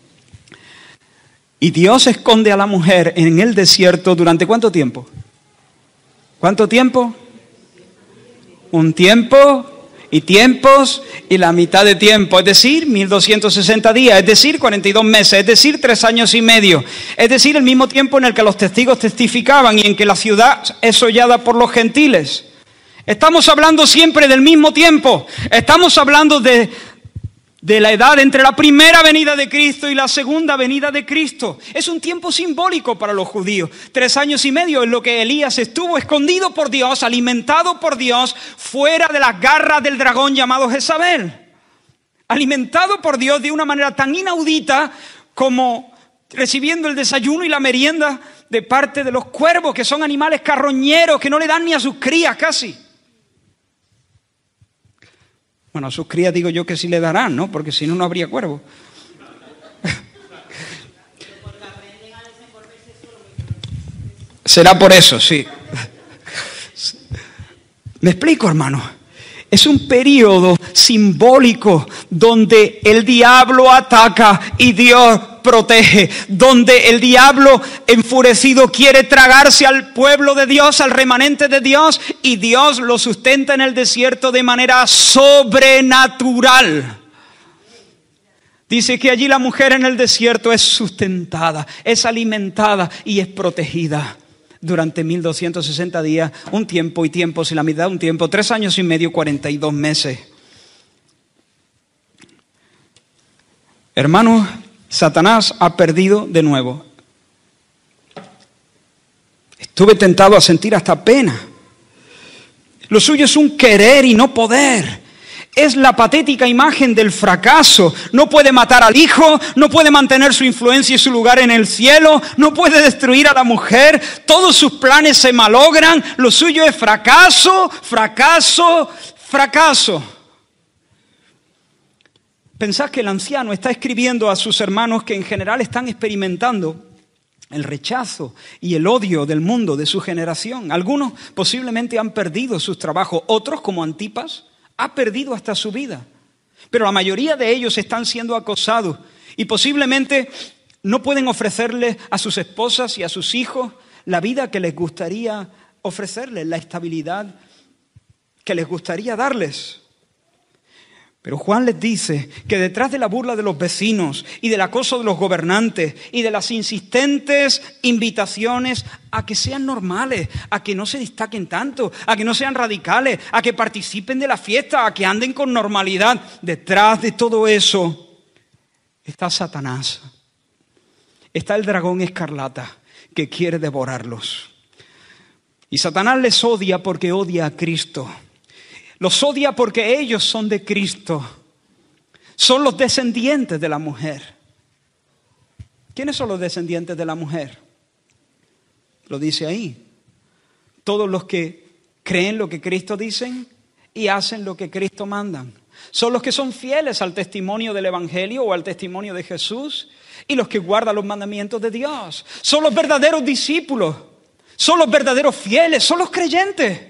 y Dios esconde a la mujer en el desierto ¿durante cuánto tiempo? ¿Cuánto tiempo? Un tiempo y tiempos y la mitad de tiempo, es decir, mil doscientos sesenta días, es decir, cuarenta y dos meses, es decir, tres años y medio, es decir, el mismo tiempo en el que los testigos testificaban y en que la ciudad es hollada por los gentiles. Estamos hablando siempre del mismo tiempo, estamos hablando de, de la edad entre la primera venida de Cristo y la segunda venida de Cristo. Es un tiempo simbólico para los judíos. Tres años y medio en lo que Elías estuvo escondido por Dios, alimentado por Dios, fuera de las garras del dragón llamado Jezabel. Alimentado por Dios de una manera tan inaudita como recibiendo el desayuno y la merienda de parte de los cuervos, que son animales carroñeros que no le dan ni a sus crías casi. Bueno, a sus crías digo yo que sí le darán, ¿no? Porque si no, no habría cuervos. Será por eso, sí. ¿Me explico, hermano? Es un periodo simbólico donde el diablo ataca y Dios protege, donde el diablo enfurecido quiere tragarse al pueblo de Dios, al remanente de Dios, y Dios lo sustenta en el desierto de manera sobrenatural. Dice que allí la mujer en el desierto es sustentada, es alimentada y es protegida durante mil doscientos sesenta días, un tiempo y tiempos y la mitad de un tiempo, tres años y medio, cuarenta y dos meses. Hermanos, Satanás ha perdido de nuevo. Estuve tentado a sentir hasta pena. Lo suyo es un querer y no poder. Es la patética imagen del fracaso. No puede matar al hijo, no puede mantener su influencia y su lugar en el cielo, no puede destruir a la mujer, todos sus planes se malogran. Lo suyo es fracaso, fracaso, fracaso. Pensad que el anciano está escribiendo a sus hermanos que en general están experimentando el rechazo y el odio del mundo, de su generación. Algunos posiblemente han perdido sus trabajos, otros como Antipas ha perdido hasta su vida. Pero la mayoría de ellos están siendo acosados y posiblemente no pueden ofrecerles a sus esposas y a sus hijos la vida que les gustaría ofrecerles, la estabilidad que les gustaría darles. Pero Juan les dice que detrás de la burla de los vecinos y del acoso de los gobernantes y de las insistentes invitaciones a que sean normales, a que no se destaquen tanto, a que no sean radicales, a que participen de la fiesta, a que anden con normalidad, detrás de todo eso está Satanás. Está el dragón escarlata que quiere devorarlos. Y Satanás les odia porque odia a Cristo. Los odia porque ellos son de Cristo. Son los descendientes de la mujer. ¿Quiénes son los descendientes de la mujer? Lo dice ahí. Todos los que creen lo que Cristo dice y hacen lo que Cristo manda. Son los que son fieles al testimonio del Evangelio o al testimonio de Jesús y los que guardan los mandamientos de Dios. Son los verdaderos discípulos. Son los verdaderos fieles. Son los creyentes.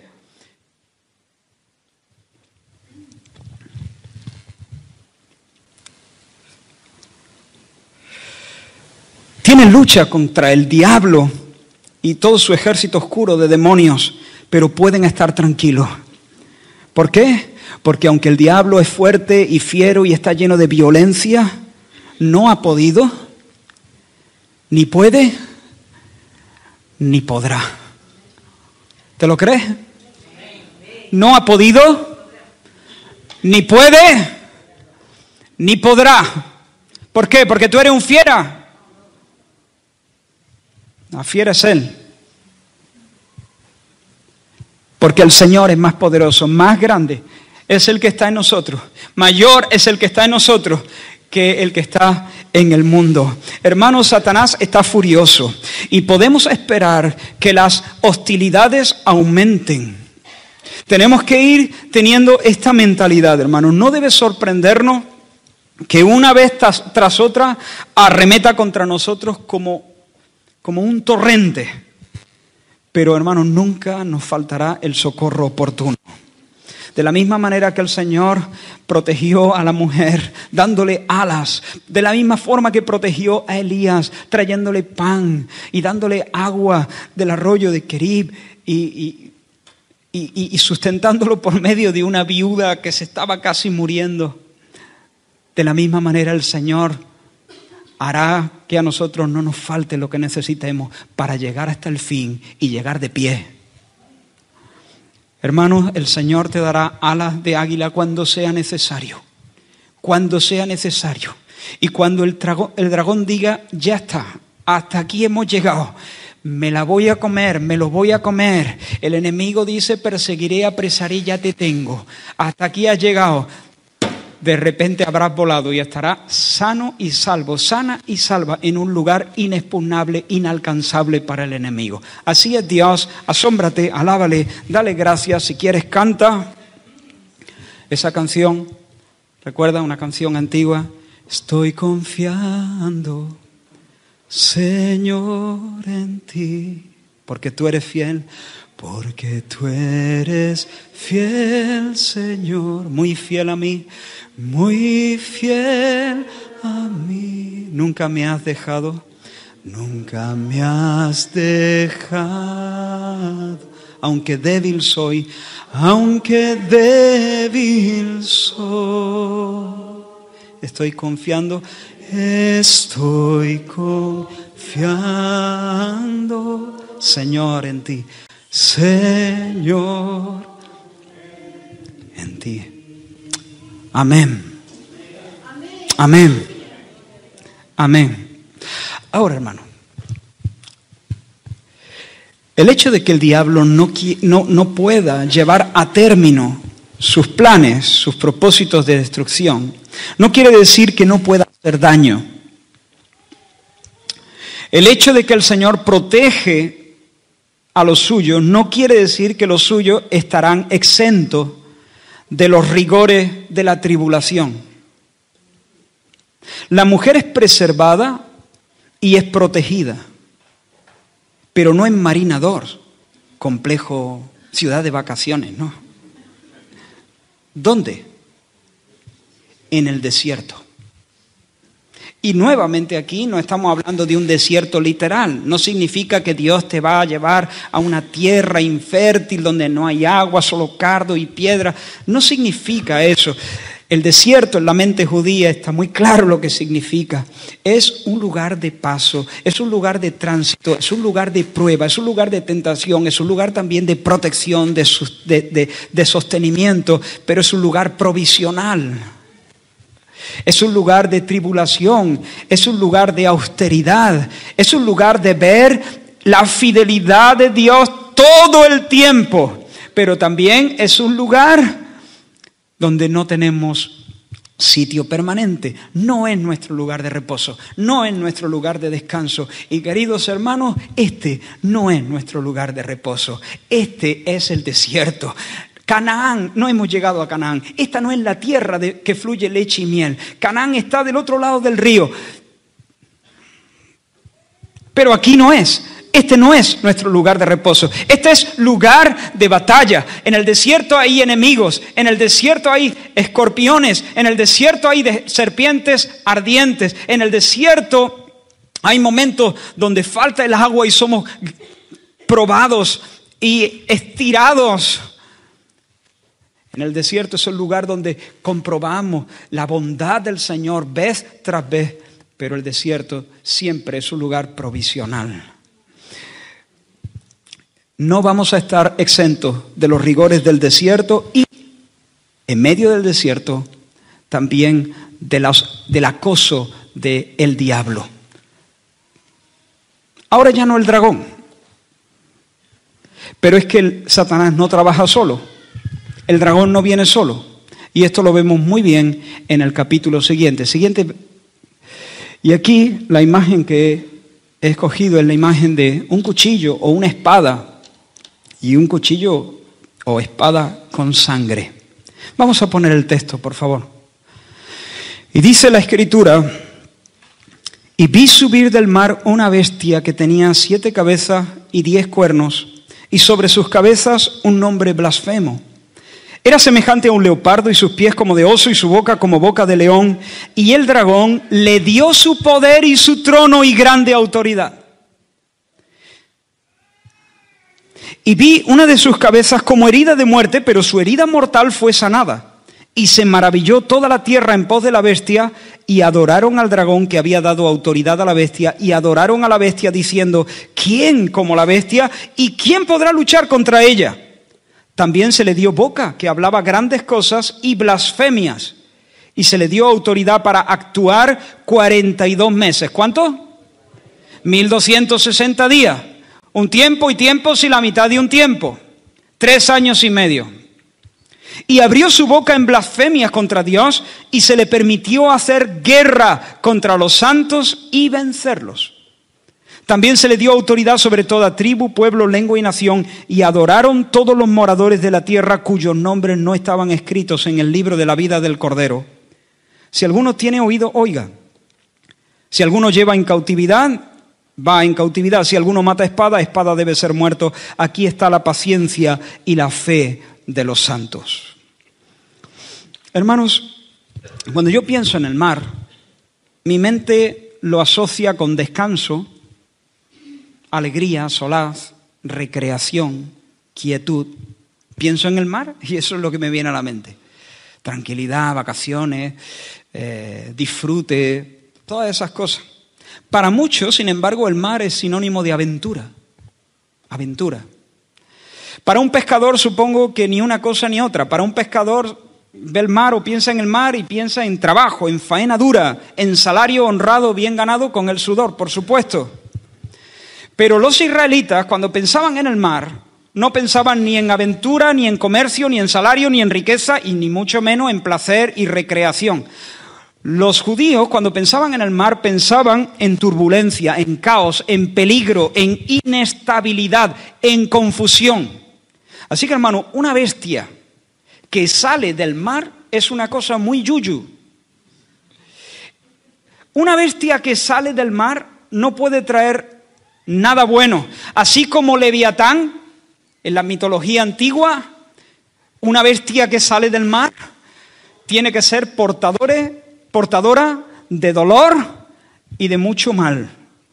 Tienen lucha contra el diablo y todo su ejército oscuro de demonios, pero pueden estar tranquilos. ¿Por qué? Porque aunque el diablo es fuerte y fiero y está lleno de violencia, no ha podido, ni puede, ni podrá. ¿Te lo crees? No ha podido, ni puede, ni podrá. ¿Por qué? Porque tú eres un fiera. La fiera es Él. Porque el Señor es más poderoso, más grande. Es el que está en nosotros. Mayor es el que está en nosotros que el que está en el mundo. Hermanos, Satanás está furioso. Y podemos esperar que las hostilidades aumenten. Tenemos que ir teniendo esta mentalidad, hermanos. No debe sorprendernos que una vez tras, tras otra arremeta contra nosotros como como un torrente. Pero, hermanos, nunca nos faltará el socorro oportuno. De la misma manera que el Señor protegió a la mujer dándole alas, de la misma forma que protegió a Elías trayéndole pan y dándole agua del arroyo de Kerib y, y, y, y sustentándolo por medio de una viuda que se estaba casi muriendo. De la misma manera el Señor hará que a nosotros no nos falte lo que necesitemos para llegar hasta el fin y llegar de pie. Hermanos, el Señor te dará alas de águila cuando sea necesario. cuando sea necesario. Y cuando el dragón, el dragón diga, ya está, hasta aquí hemos llegado, me la voy a comer, me lo voy a comer. El enemigo dice, perseguiré, apresaré, ya te tengo. Hasta aquí has llegado. De repente habrás volado y estarás sano y salvo, sana y salva en un lugar inexpugnable, inalcanzable para el enemigo. Así es Dios, asómbrate, alábale, dale gracias. Si quieres, canta esa canción. ¿Recuerda una canción antigua? Estoy confiando, Señor, en ti, porque tú eres fiel, porque tú eres fiel, Señor, muy fiel a mí, muy fiel a mí. Nunca me has dejado, nunca me has dejado, aunque débil soy, aunque débil soy. Estoy confiando, estoy confiando, Señor, en ti. Señor, en ti. Amén. Amén. Amén. Ahora, hermano, el hecho de que el diablo no, no, no pueda llevar a término sus planes, sus propósitos de destrucción, no quiere decir que no pueda hacer daño. El hecho de que el Señor protege a los suyos no quiere decir que los suyos estarán exentos de los rigores de la tribulación. La mujer es preservada y es protegida, pero no en Marinador, complejo, ciudad de vacaciones, no. ¿Dónde? En el desierto. Y nuevamente aquí no estamos hablando de un desierto literal. No significa que Dios te va a llevar a una tierra infértil donde no hay agua, solo cardo y piedra. No significa eso. El desierto en la mente judía está muy claro lo que significa. Es un lugar de paso, es un lugar de tránsito, es un lugar de prueba, es un lugar de tentación, es un lugar también de protección, de, de, de, de sostenimiento, pero es un lugar provisional. Es un lugar de tribulación, es un lugar de austeridad, es un lugar de ver la fidelidad de Dios todo el tiempo, pero también es un lugar donde no tenemos sitio permanente. No es nuestro lugar de reposo, no es nuestro lugar de descanso. Y queridos hermanos, este no es nuestro lugar de reposo, este es el desierto. Canaán, no hemos llegado a Canaán. Esta no es la tierra de, que fluye leche y miel. Canaán está del otro lado del río. Pero aquí no es. Este no es nuestro lugar de reposo. Este es lugar de batalla. En el desierto hay enemigos. En el desierto hay escorpiones. En el desierto hay de serpientes ardientes. En el desierto hay momentos donde falta el agua y somos probados y estirados. En el desierto es el lugar donde comprobamos la bondad del Señor vez tras vez, pero el desierto siempre es un lugar provisional. No vamos a estar exentos de los rigores del desierto y en medio del desierto también de los, del acoso del diablo. Ahora ya no el dragón, pero es que el Satanás no trabaja solo. El dragón no viene solo. Y esto lo vemos muy bien en el capítulo siguiente. Siguiente. Y aquí la imagen que he escogido es la imagen de un cuchillo o una espada. Y un cuchillo o espada con sangre. Vamos a poner el texto, por favor. Y dice la Escritura: y vi subir del mar una bestia que tenía siete cabezas y diez cuernos, y sobre sus cabezas un nombre blasfemo. Era semejante a un leopardo y sus pies como de oso y su boca como boca de león. Y el dragón le dio su poder y su trono y grande autoridad. Y vi una de sus cabezas como herida de muerte, pero su herida mortal fue sanada. Y se maravilló toda la tierra en pos de la bestia, y adoraron al dragón que había dado autoridad a la bestia, y adoraron a la bestia diciendo: ¿quién como la bestia? ¿Y quién podrá luchar contra ella? También se le dio boca, que hablaba grandes cosas y blasfemias. y se le dio autoridad para actuar cuarenta y dos meses. ¿Cuánto? mil doscientos sesenta días. Un tiempo y tiempo si la mitad de un tiempo. Tres años y medio. Y abrió su boca en blasfemias contra Dios y se le permitió hacer guerra contra los santos y vencerlos. También se le dio autoridad sobre toda tribu, pueblo, lengua y nación, y adoraron todos los moradores de la tierra cuyos nombres no estaban escritos en el libro de la vida del Cordero. Si alguno tiene oído, oiga. Si alguno lleva en cautividad, va en cautividad. Si alguno mata a espada, a espada debe ser muerto. Aquí está la paciencia y la fe de los santos. Hermanos, cuando yo pienso en el mar, mi mente lo asocia con descanso, alegría, solaz, recreación, quietud. Pienso en el mar y eso es lo que me viene a la mente. Tranquilidad, vacaciones, eh, disfrute, todas esas cosas. Para muchos, sin embargo, el mar es sinónimo de aventura. Aventura. Para un pescador supongo que ni una cosa ni otra. Para un pescador ve el mar o piensa en el mar y piensa en trabajo, en faena dura, en salario honrado bien ganado con el sudor, por supuesto. Pero los israelitas, cuando pensaban en el mar, no pensaban ni en aventura, ni en comercio, ni en salario, ni en riqueza, y ni mucho menos en placer y recreación. Los judíos, cuando pensaban en el mar, pensaban en turbulencia, en caos, en peligro, en inestabilidad, en confusión. Así que, hermano, una bestia que sale del mar es una cosa muy yuyu. Una bestia que sale del mar no puede traer nada bueno. Así como Leviatán, en la mitología antigua, una bestia que sale del mar tiene que ser portadores, portadora de dolor y de mucho mal.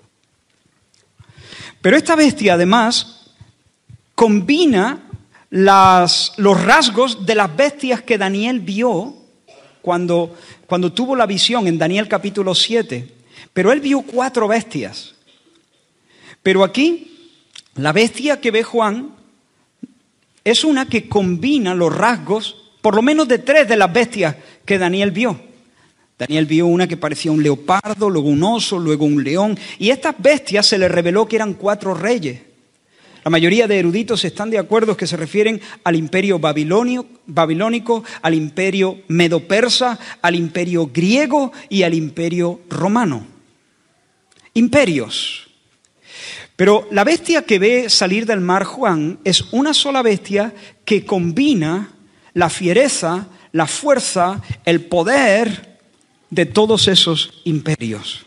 Pero esta bestia, además, combina las, los rasgos de las bestias que Daniel vio cuando, cuando tuvo la visión en Daniel capítulo siete. Pero él vio cuatro bestias. Pero aquí, la bestia que ve Juan es una que combina los rasgos, por lo menos de tres de las bestias que Daniel vio. Daniel vio una que parecía un leopardo, luego un oso, luego un león. Y a estas bestias se les reveló que eran cuatro reyes. La mayoría de eruditos están de acuerdo que se refieren al imperio babilonio, babilónico, al imperio medo-persa, al imperio griego y al imperio romano. Imperios. Pero la bestia que ve salir del mar Juan es una sola bestia que combina la fiereza, la fuerza, el poder de todos esos imperios.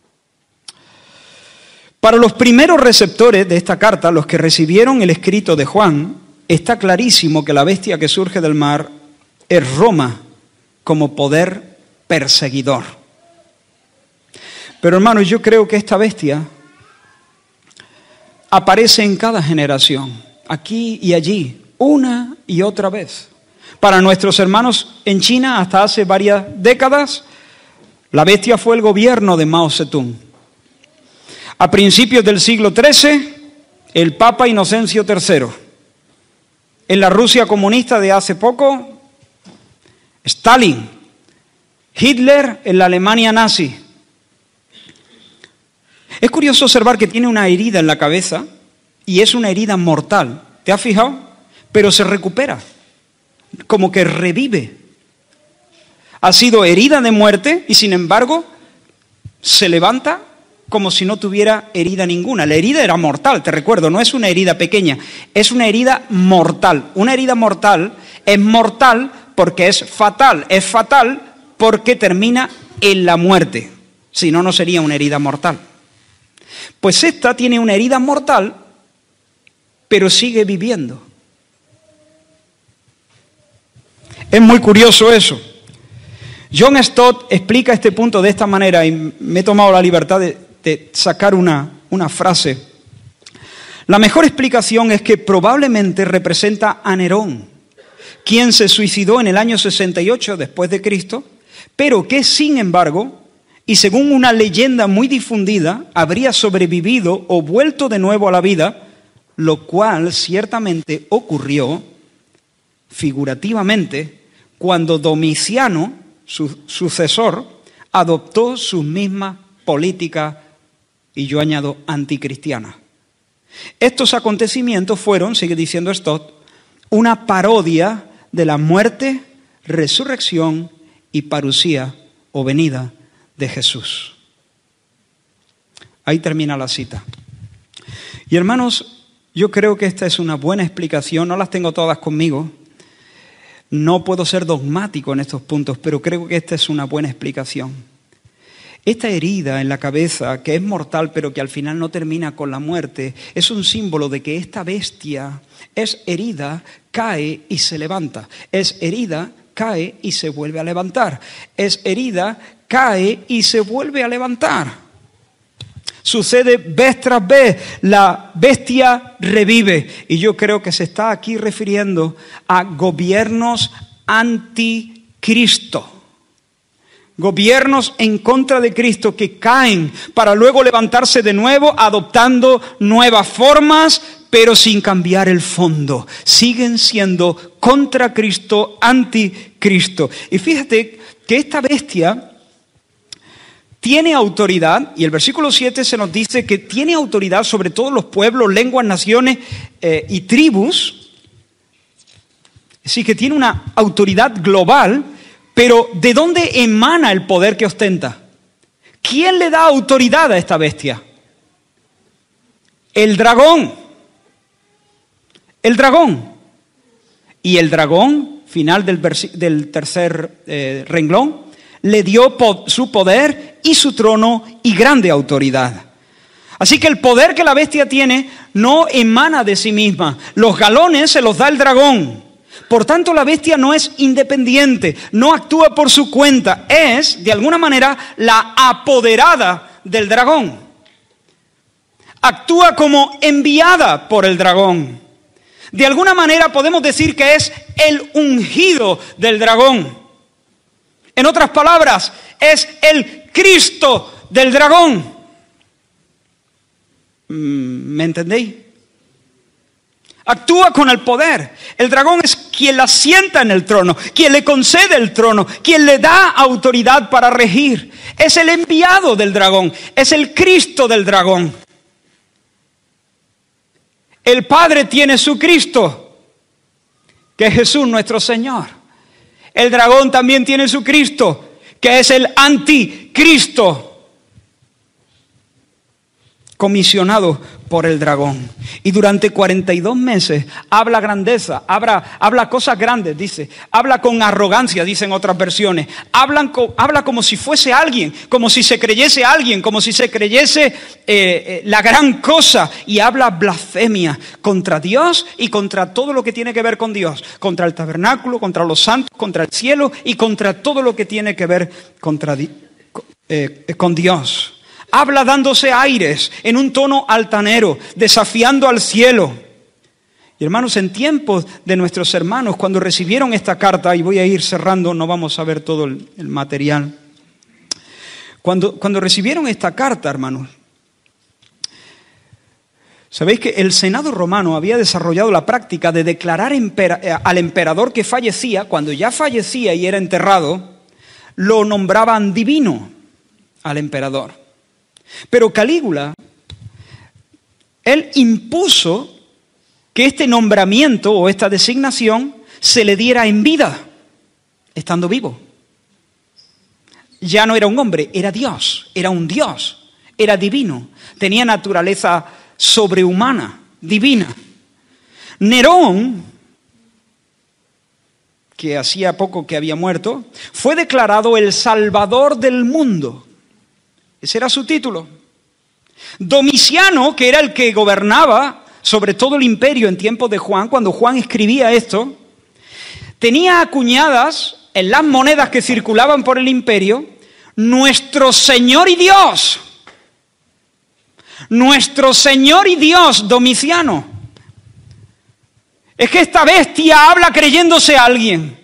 Para los primeros receptores de esta carta, los que recibieron el escrito de Juan, está clarísimo que la bestia que surge del mar es Roma como poder perseguidor. Pero hermanos, yo creo que esta bestia aparece en cada generación, aquí y allí, una y otra vez. Para nuestros hermanos en China, hasta hace varias décadas, la bestia fue el gobierno de Mao Zedong. A principios del siglo trece, el Papa Inocencio tercero. En la Rusia comunista de hace poco, Stalin. Hitler en la Alemania nazi. Es curioso observar que tiene una herida en la cabeza y es una herida mortal. ¿Te has fijado? Pero se recupera, como que revive. Ha sido herida de muerte y sin embargo se levanta como si no tuviera herida ninguna. La herida era mortal, te recuerdo, no es una herida pequeña, es una herida mortal. Una herida mortal es mortal porque es fatal, es fatal porque termina en la muerte. Si no, no sería una herida mortal. Pues esta tiene una herida mortal, pero sigue viviendo. Es muy curioso eso. John Stott explica este punto de esta manera y me he tomado la libertad de, de sacar una, una frase. La mejor explicación es que probablemente representa a Nerón, quien se suicidó en el año sesenta y ocho después de Cristo, pero que sin embargo, y según una leyenda muy difundida, habría sobrevivido o vuelto de nuevo a la vida, lo cual ciertamente ocurrió figurativamente cuando Domiciano su sucesor, adoptó sus mismas políticas, y yo añado, anticristianas. Estos acontecimientos fueron, sigue diciendo Stott, una parodia de la muerte, resurrección y parusía o venida de Jesús. Ahí termina la cita. Y hermanos, yo creo que esta es una buena explicación, no las tengo todas conmigo, no puedo ser dogmático en estos puntos, pero creo que esta es una buena explicación. Esta herida en la cabeza, que es mortal pero que al final no termina con la muerte, es un símbolo de que esta bestia es herida, cae y se levanta. Es herida, cae y se vuelve a levantar. Es herida, cae y se vuelve a levantar. Sucede vez tras vez, la bestia revive. Y yo creo que se está aquí refiriendo a gobiernos anticristo. Gobiernos en contra de Cristo que caen para luego levantarse de nuevo adoptando nuevas formas, pero sin cambiar el fondo. Siguen siendo contra Cristo, anticristo. Y fíjate que esta bestia tiene autoridad, y el versículo siete se nos dice que tiene autoridad sobre todos los pueblos, lenguas, naciones eh, y tribus. Así que tiene una autoridad global. Pero ¿de dónde emana el poder que ostenta? ¿Quién le da autoridad a esta bestia? El dragón. El dragón. Y el dragón, final del, del tercer eh, renglón, le dio po- su poder y su trono y grande autoridad. Así que el poder que la bestia tiene no emana de sí misma. Los galones se los da el dragón. Por tanto, la bestia no es independiente, no actúa por su cuenta, es, de alguna manera, la apoderada del dragón. Actúa como enviada por el dragón. De alguna manera podemos decir que es el ungido del dragón. En otras palabras, es el Cristo del dragón. ¿Me entendéis? Actúa con el poder. El dragón es quien la sienta en el trono, quien le concede el trono, quien le da autoridad para regir. Es el enviado del dragón, es el Cristo del dragón. El Padre tiene su Cristo, que es Jesús nuestro Señor. El dragón también tiene su Cristo, que es el anticristo, comisionado por el dragón. Y durante cuarenta y dos meses habla grandeza, habla, habla cosas grandes, dice. Habla con arrogancia, dicen otras versiones. Hablan co, habla como si fuese alguien, como si se creyese alguien, como si se creyese eh, eh, la gran cosa. Y habla blasfemia contra Dios y contra todo lo que tiene que ver con Dios. Contra el tabernáculo, contra los santos, contra el cielo y contra todo lo que tiene que ver contra, eh, con Dios. Habla dándose aires en un tono altanero, desafiando al cielo. Y hermanos, en tiempos de nuestros hermanos, cuando recibieron esta carta, y voy a ir cerrando, no vamos a ver todo el, el material. Cuando, cuando recibieron esta carta, hermanos, sabéis que el Senado romano había desarrollado la práctica de declarar empera, al emperador que fallecía, cuando ya fallecía y era enterrado, lo nombraban divino al emperador. Pero Calígula, él impuso que este nombramiento o esta designación se le diera en vida, estando vivo. Ya no era un hombre, era Dios, era un Dios, era divino, tenía naturaleza sobrehumana, divina. Nerón, que hacía poco que había muerto, fue declarado el Salvador del mundo. Ese era su título. Domiciano, que era el que gobernaba sobre todo el imperio en tiempos de Juan, cuando Juan escribía esto, tenía acuñadas en las monedas que circulaban por el imperio, nuestro Señor y Dios. Nuestro Señor y Dios, Domiciano. Es que esta bestia habla creyéndose a alguien.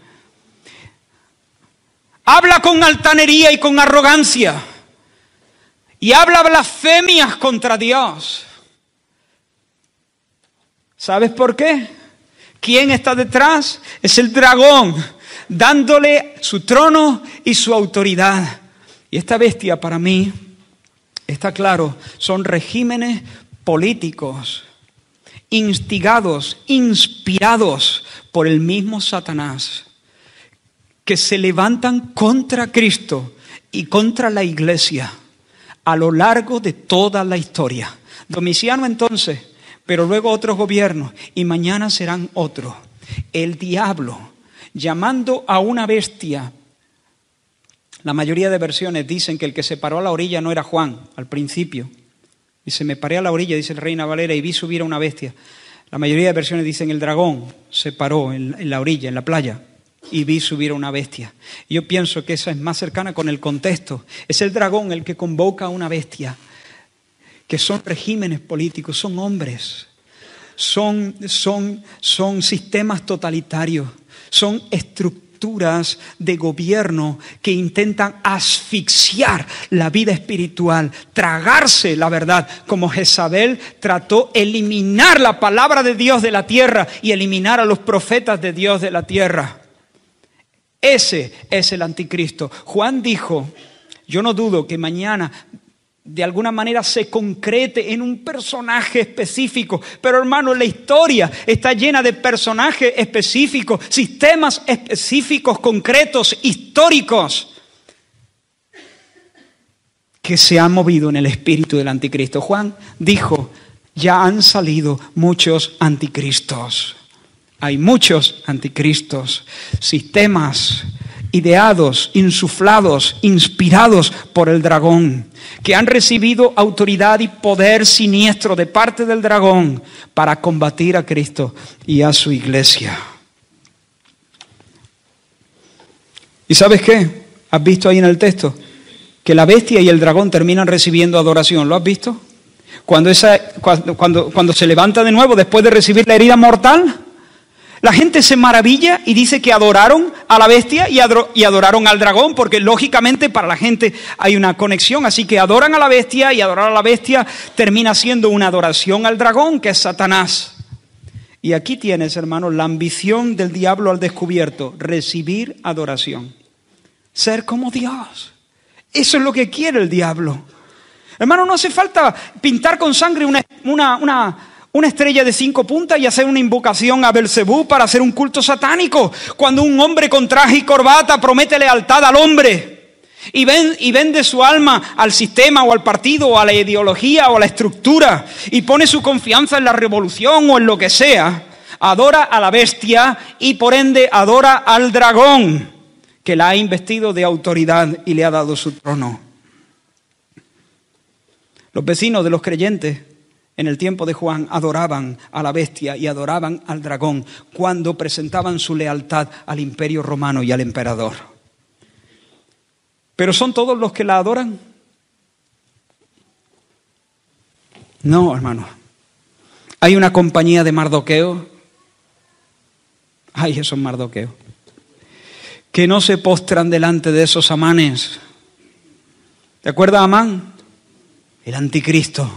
Habla con altanería y con arrogancia. Y habla blasfemias contra Dios. ¿Sabes por qué? ¿Quién está detrás? Es el dragón. dándole su trono y su autoridad. Y esta bestia para mí, está claro, son regímenes políticos, instigados, inspirados por el mismo Satanás, que se levantan contra Cristo y contra la iglesia a lo largo de toda la historia. Domiciano entonces, pero luego otros gobiernos, y mañana serán otros. El diablo, llamando a una bestia. La mayoría de versiones dicen que el que se paró a la orilla no era Juan, al principio. Dice, me paré a la orilla, dice el Reina Valera, y vi subir a una bestia. La mayoría de versiones dicen el dragón se paró en, en la orilla, en la playa, y vi subir a una bestia. Y yo pienso que esa es más cercana con el contexto. Es el dragón el que convoca a una bestia, que son regímenes políticos, son hombres, son, son, son sistemas totalitarios, son estructuras de gobierno que intentan asfixiar la vida espiritual, tragarse la verdad, como Jezabel trató de eliminar la palabra de Dios de la tierra y eliminar a los profetas de Dios de la tierra. Ese es el anticristo. Juan dijo, yo no dudo que mañana de alguna manera se concrete en un personaje específico. Pero hermano, la historia está llena de personajes específicos, sistemas específicos, concretos, históricos, que se han movido en el espíritu del anticristo. Juan dijo, ya han salido muchos anticristos. Hay muchos anticristos, sistemas ideados, insuflados, inspirados por el dragón, que han recibido autoridad y poder siniestro de parte del dragón para combatir a Cristo y a su iglesia. ¿Y sabes qué? ¿Has visto ahí en el texto? Que la bestia y el dragón terminan recibiendo adoración. ¿Lo has visto? Cuando, esa, cuando, cuando, cuando se levanta de nuevo después de recibir la herida mortal, la gente se maravilla y dice que adoraron a la bestia y adoraron al dragón, porque lógicamente para la gente hay una conexión. Así que adoran a la bestia y adorar a la bestia termina siendo una adoración al dragón, que es Satanás. Y aquí tienes, hermano, la ambición del diablo al descubierto: recibir adoración, ser como Dios. Eso es lo que quiere el diablo. Hermano, no hace falta pintar con sangre una... una, una Una estrella de cinco puntas y hacer una invocación a Belcebú para hacer un culto satánico. Cuando un hombre con traje y corbata promete lealtad al hombre y, ven, y vende su alma al sistema o al partido o a la ideología o a la estructura y pone su confianza en la revolución o en lo que sea, adora a la bestia y por ende adora al dragón, que la ha investido de autoridad y le ha dado su trono. Los vecinos de los creyentes en el tiempo de Juan adoraban a la bestia y adoraban al dragón cuando presentaban su lealtad al imperio romano y al emperador. ¿Pero son todos los que la adoran? No, hermano. Hay una compañía de Mardoqueo. Ay, esos Mardoqueos. Que no se postran delante de esos Amanes. ¿Te acuerdas, Amán? El anticristo.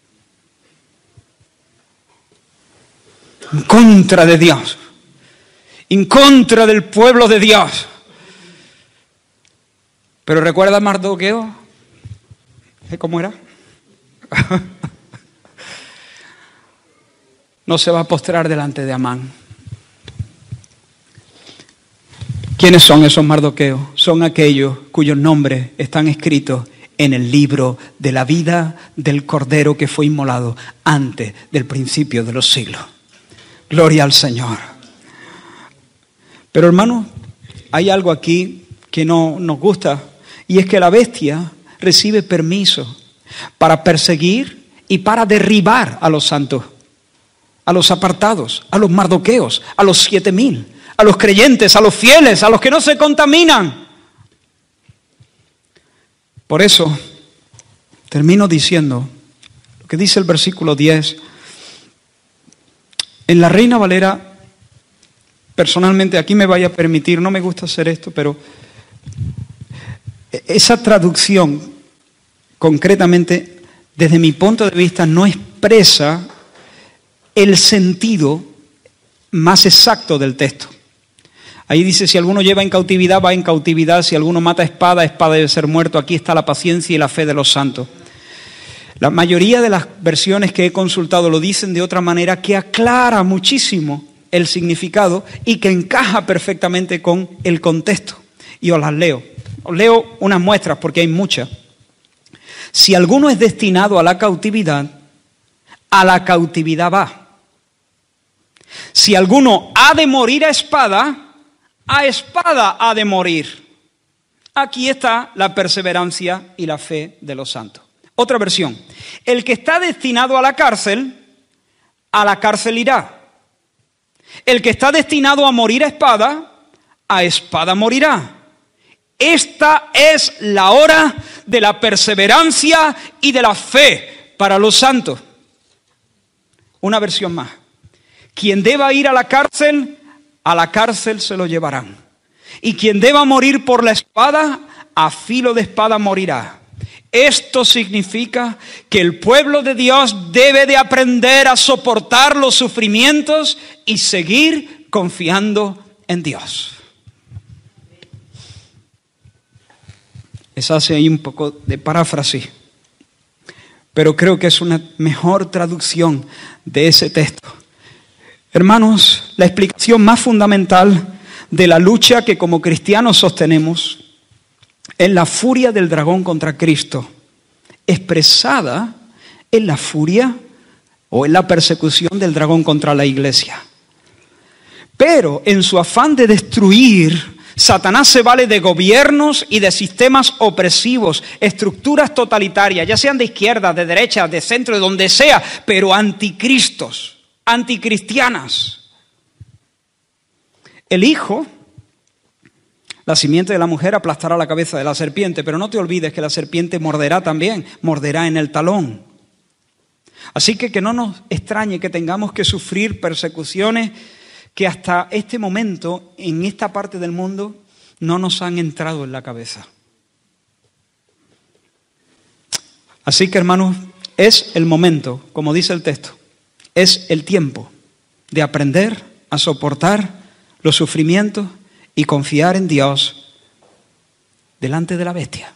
En contra de Dios, en contra del pueblo de Dios. Pero ¿recuerda Mardoqueo? ¿Cómo era? No se va a postrar delante de Amán. ¿Quiénes son esos Mardoqueos? Son aquellos cuyos nombres están escritos en el libro de la vida del Cordero que fue inmolado antes del principio de los siglos. Gloria al Señor. Pero hermano, hay algo aquí que no nos gusta, y es que la bestia recibe permiso para perseguir y para derribar a los santos, a los apartados, a los mardoqueos, a los siete mil, a los creyentes, a los fieles, a los que no se contaminan. Por eso termino diciendo lo que dice el versículo diez. En la Reina Valera, personalmente, aquí me vaya a permitir, no me gusta hacer esto, pero esa traducción, concretamente, desde mi punto de vista, no expresa el sentido más exacto del texto. Ahí dice, si alguno lleva en cautividad, va en cautividad. Si alguno mata a espada, espada debe ser muerto. Aquí está la paciencia y la fe de los santos. La mayoría de las versiones que he consultado lo dicen de otra manera que aclara muchísimo el significado y que encaja perfectamente con el contexto. Y os las leo. Os leo unas muestras porque hay muchas. Si alguno es destinado a la cautividad, a la cautividad va. Si alguno ha de morir a espada, a espada ha de morir. Aquí está la perseverancia y la fe de los santos. Otra versión. El que está destinado a la cárcel, a la cárcel irá. El que está destinado a morir a espada, a espada morirá. Esta es la hora de la perseverancia y de la fe para los santos. Una versión más. Quien deba ir a la cárcel, a la cárcel se lo llevarán. Y quien deba morir por la espada, a filo de espada morirá. Esto significa que el pueblo de Dios debe de aprender a soportar los sufrimientos y seguir confiando en Dios. Les hace ahí un poco de paráfrasis, pero creo que es una mejor traducción de ese texto. Hermanos, la explicación más fundamental de la lucha que como cristianos sostenemos es la furia del dragón contra Cristo, expresada en la furia o en la persecución del dragón contra la iglesia. Pero en su afán de destruir, Satanás se vale de gobiernos y de sistemas opresivos, estructuras totalitarias, ya sean de izquierda, de derecha, de centro, de donde sea, pero anticristos, anticristianas. El Hijo, la simiente de la mujer, aplastará la cabeza de la serpiente, pero no te olvides que la serpiente morderá también, morderá en el talón. Así que que no nos extrañe que tengamos que sufrir persecuciones que hasta este momento, en esta parte del mundo, no nos han entrado en la cabeza. Así que, hermanos, es el momento, como dice el texto, es el tiempo de aprender a soportar los sufrimientos y confiar en Dios delante de la bestia.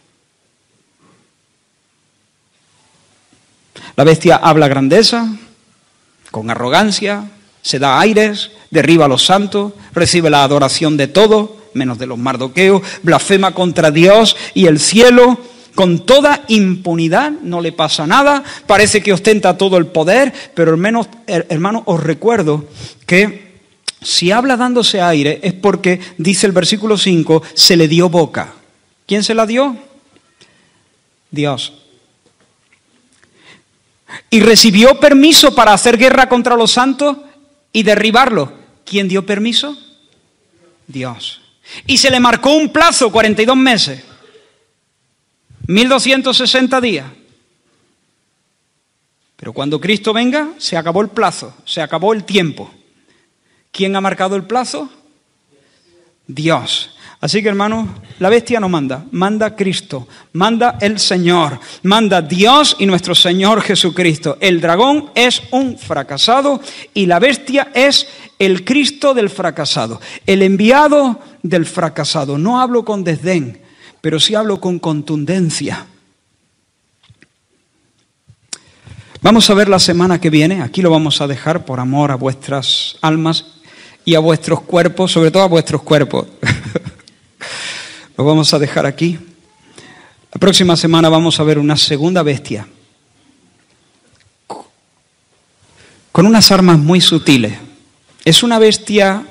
La bestia habla grandeza, con arrogancia, se da aires, derriba a los santos, recibe la adoración de todos, menos de los mardoqueos, blasfema contra Dios y el cielo, con toda impunidad, no le pasa nada, parece que ostenta todo el poder, pero hermanos, hermanos, os recuerdo que si habla dándose aire es porque, dice el versículo cinco, se le dio boca. ¿Quién se la dio? Dios. Y recibió permiso para hacer guerra contra los santos y derribarlo. ¿Quién dio permiso? Dios. Y se le marcó un plazo, cuarenta y dos meses. mil doscientos sesenta días. Pero cuando Cristo venga, se acabó el plazo, se acabó el tiempo. ¿Quién ha marcado el plazo? Dios. Así que, hermanos, la bestia no manda, manda Cristo, manda el Señor, manda Dios y nuestro Señor Jesucristo. El dragón es un fracasado y la bestia es el Cristo del fracasado, el enviado del fracasado. No hablo con desdén, pero sí hablo con contundencia. Vamos a ver la semana que viene, aquí lo vamos a dejar por amor a vuestras almas y a vuestros cuerpos, sobre todo a vuestros cuerpos. Lo vamos a dejar aquí. La próxima semana vamos a ver una segunda bestia con unas armas muy sutiles. Es una bestia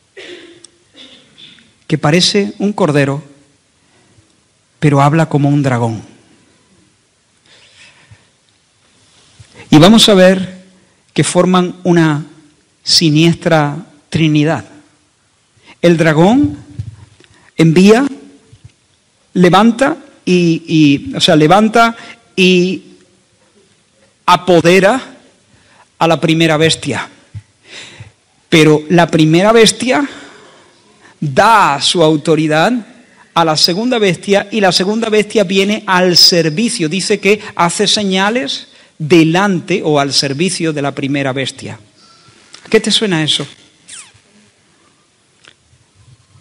que parece un cordero, pero habla como un dragón. Y vamos a ver que forman una siniestra trinidad. El dragón envía, levanta y, y, o sea, levanta y apodera a la primera bestia. Pero la primera bestia da su autoridad a la segunda bestia y la segunda bestia viene al servicio. Dice que hace señales delante o al servicio de la primera bestia. ¿Qué te suena eso?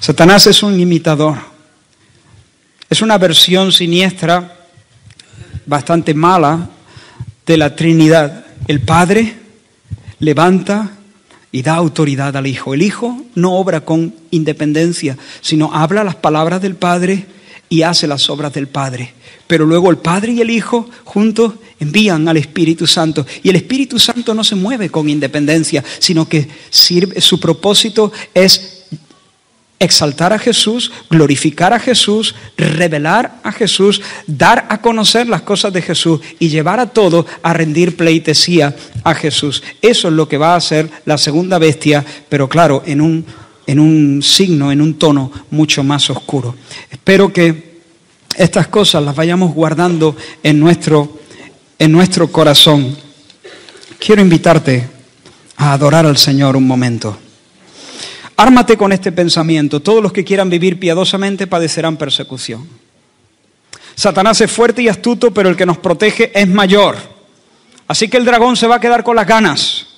Satanás es un imitador. Es una versión siniestra, bastante mala, de la Trinidad. El Padre levanta y da autoridad al Hijo. El Hijo no obra con independencia, sino habla las palabras del Padre y hace las obras del Padre. Pero luego el Padre y el Hijo juntos envían al Espíritu Santo. Y el Espíritu Santo no se mueve con independencia, sino que sirve, su propósito es exaltar a Jesús, glorificar a Jesús, revelar a Jesús, dar a conocer las cosas de Jesús y llevar a todos a rendir pleitesía a Jesús. Eso es lo que va a hacer la segunda bestia, pero claro, en un, en un signo, en un tono mucho más oscuro. Espero que estas cosas las vayamos guardando en nuestro, en nuestro corazón. Quiero invitarte a adorar al Señor un momento. Ármate con este pensamiento. Todos los que quieran vivir piadosamente padecerán persecución. Satanás es fuerte y astuto, pero el que nos protege es mayor. Así que el dragón se va a quedar con las ganas.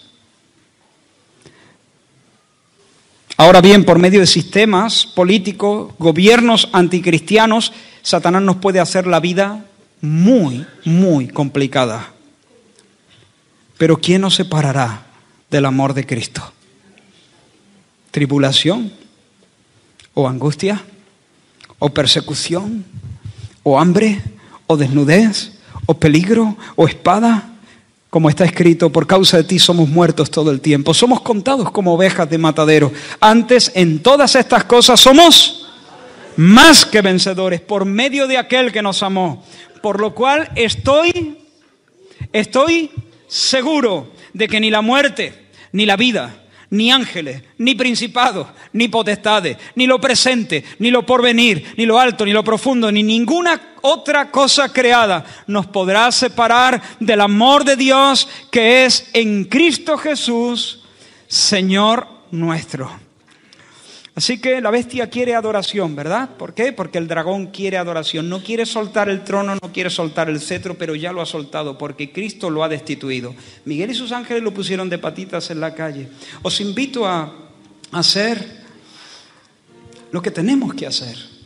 Ahora bien, por medio de sistemas políticos, gobiernos anticristianos, Satanás nos puede hacer la vida muy, muy complicada. Pero ¿quién nos separará del amor de Cristo? ¿Tribulación? ¿O angustia? ¿O persecución? ¿O hambre? ¿O desnudez? ¿O peligro? ¿O espada? Como está escrito, por causa de ti somos muertos todo el tiempo. Somos contados como ovejas de matadero. Antes, en todas estas cosas somos más que vencedores por medio de aquel que nos amó. Por lo cual estoy, estoy seguro de que ni la muerte, ni la vida, ni ángeles, ni principados, ni potestades, ni lo presente, ni lo porvenir, ni lo alto, ni lo profundo, ni ninguna otra cosa creada nos podrá separar del amor de Dios que es en Cristo Jesús, Señor nuestro. Así que la bestia quiere adoración, ¿verdad? ¿Por qué? Porque el dragón quiere adoración. No quiere soltar el trono, no quiere soltar el cetro, pero ya lo ha soltado porque Cristo lo ha destituido. Miguel y sus ángeles lo pusieron de patitas en la calle. Os invito a hacer lo que tenemos que hacer.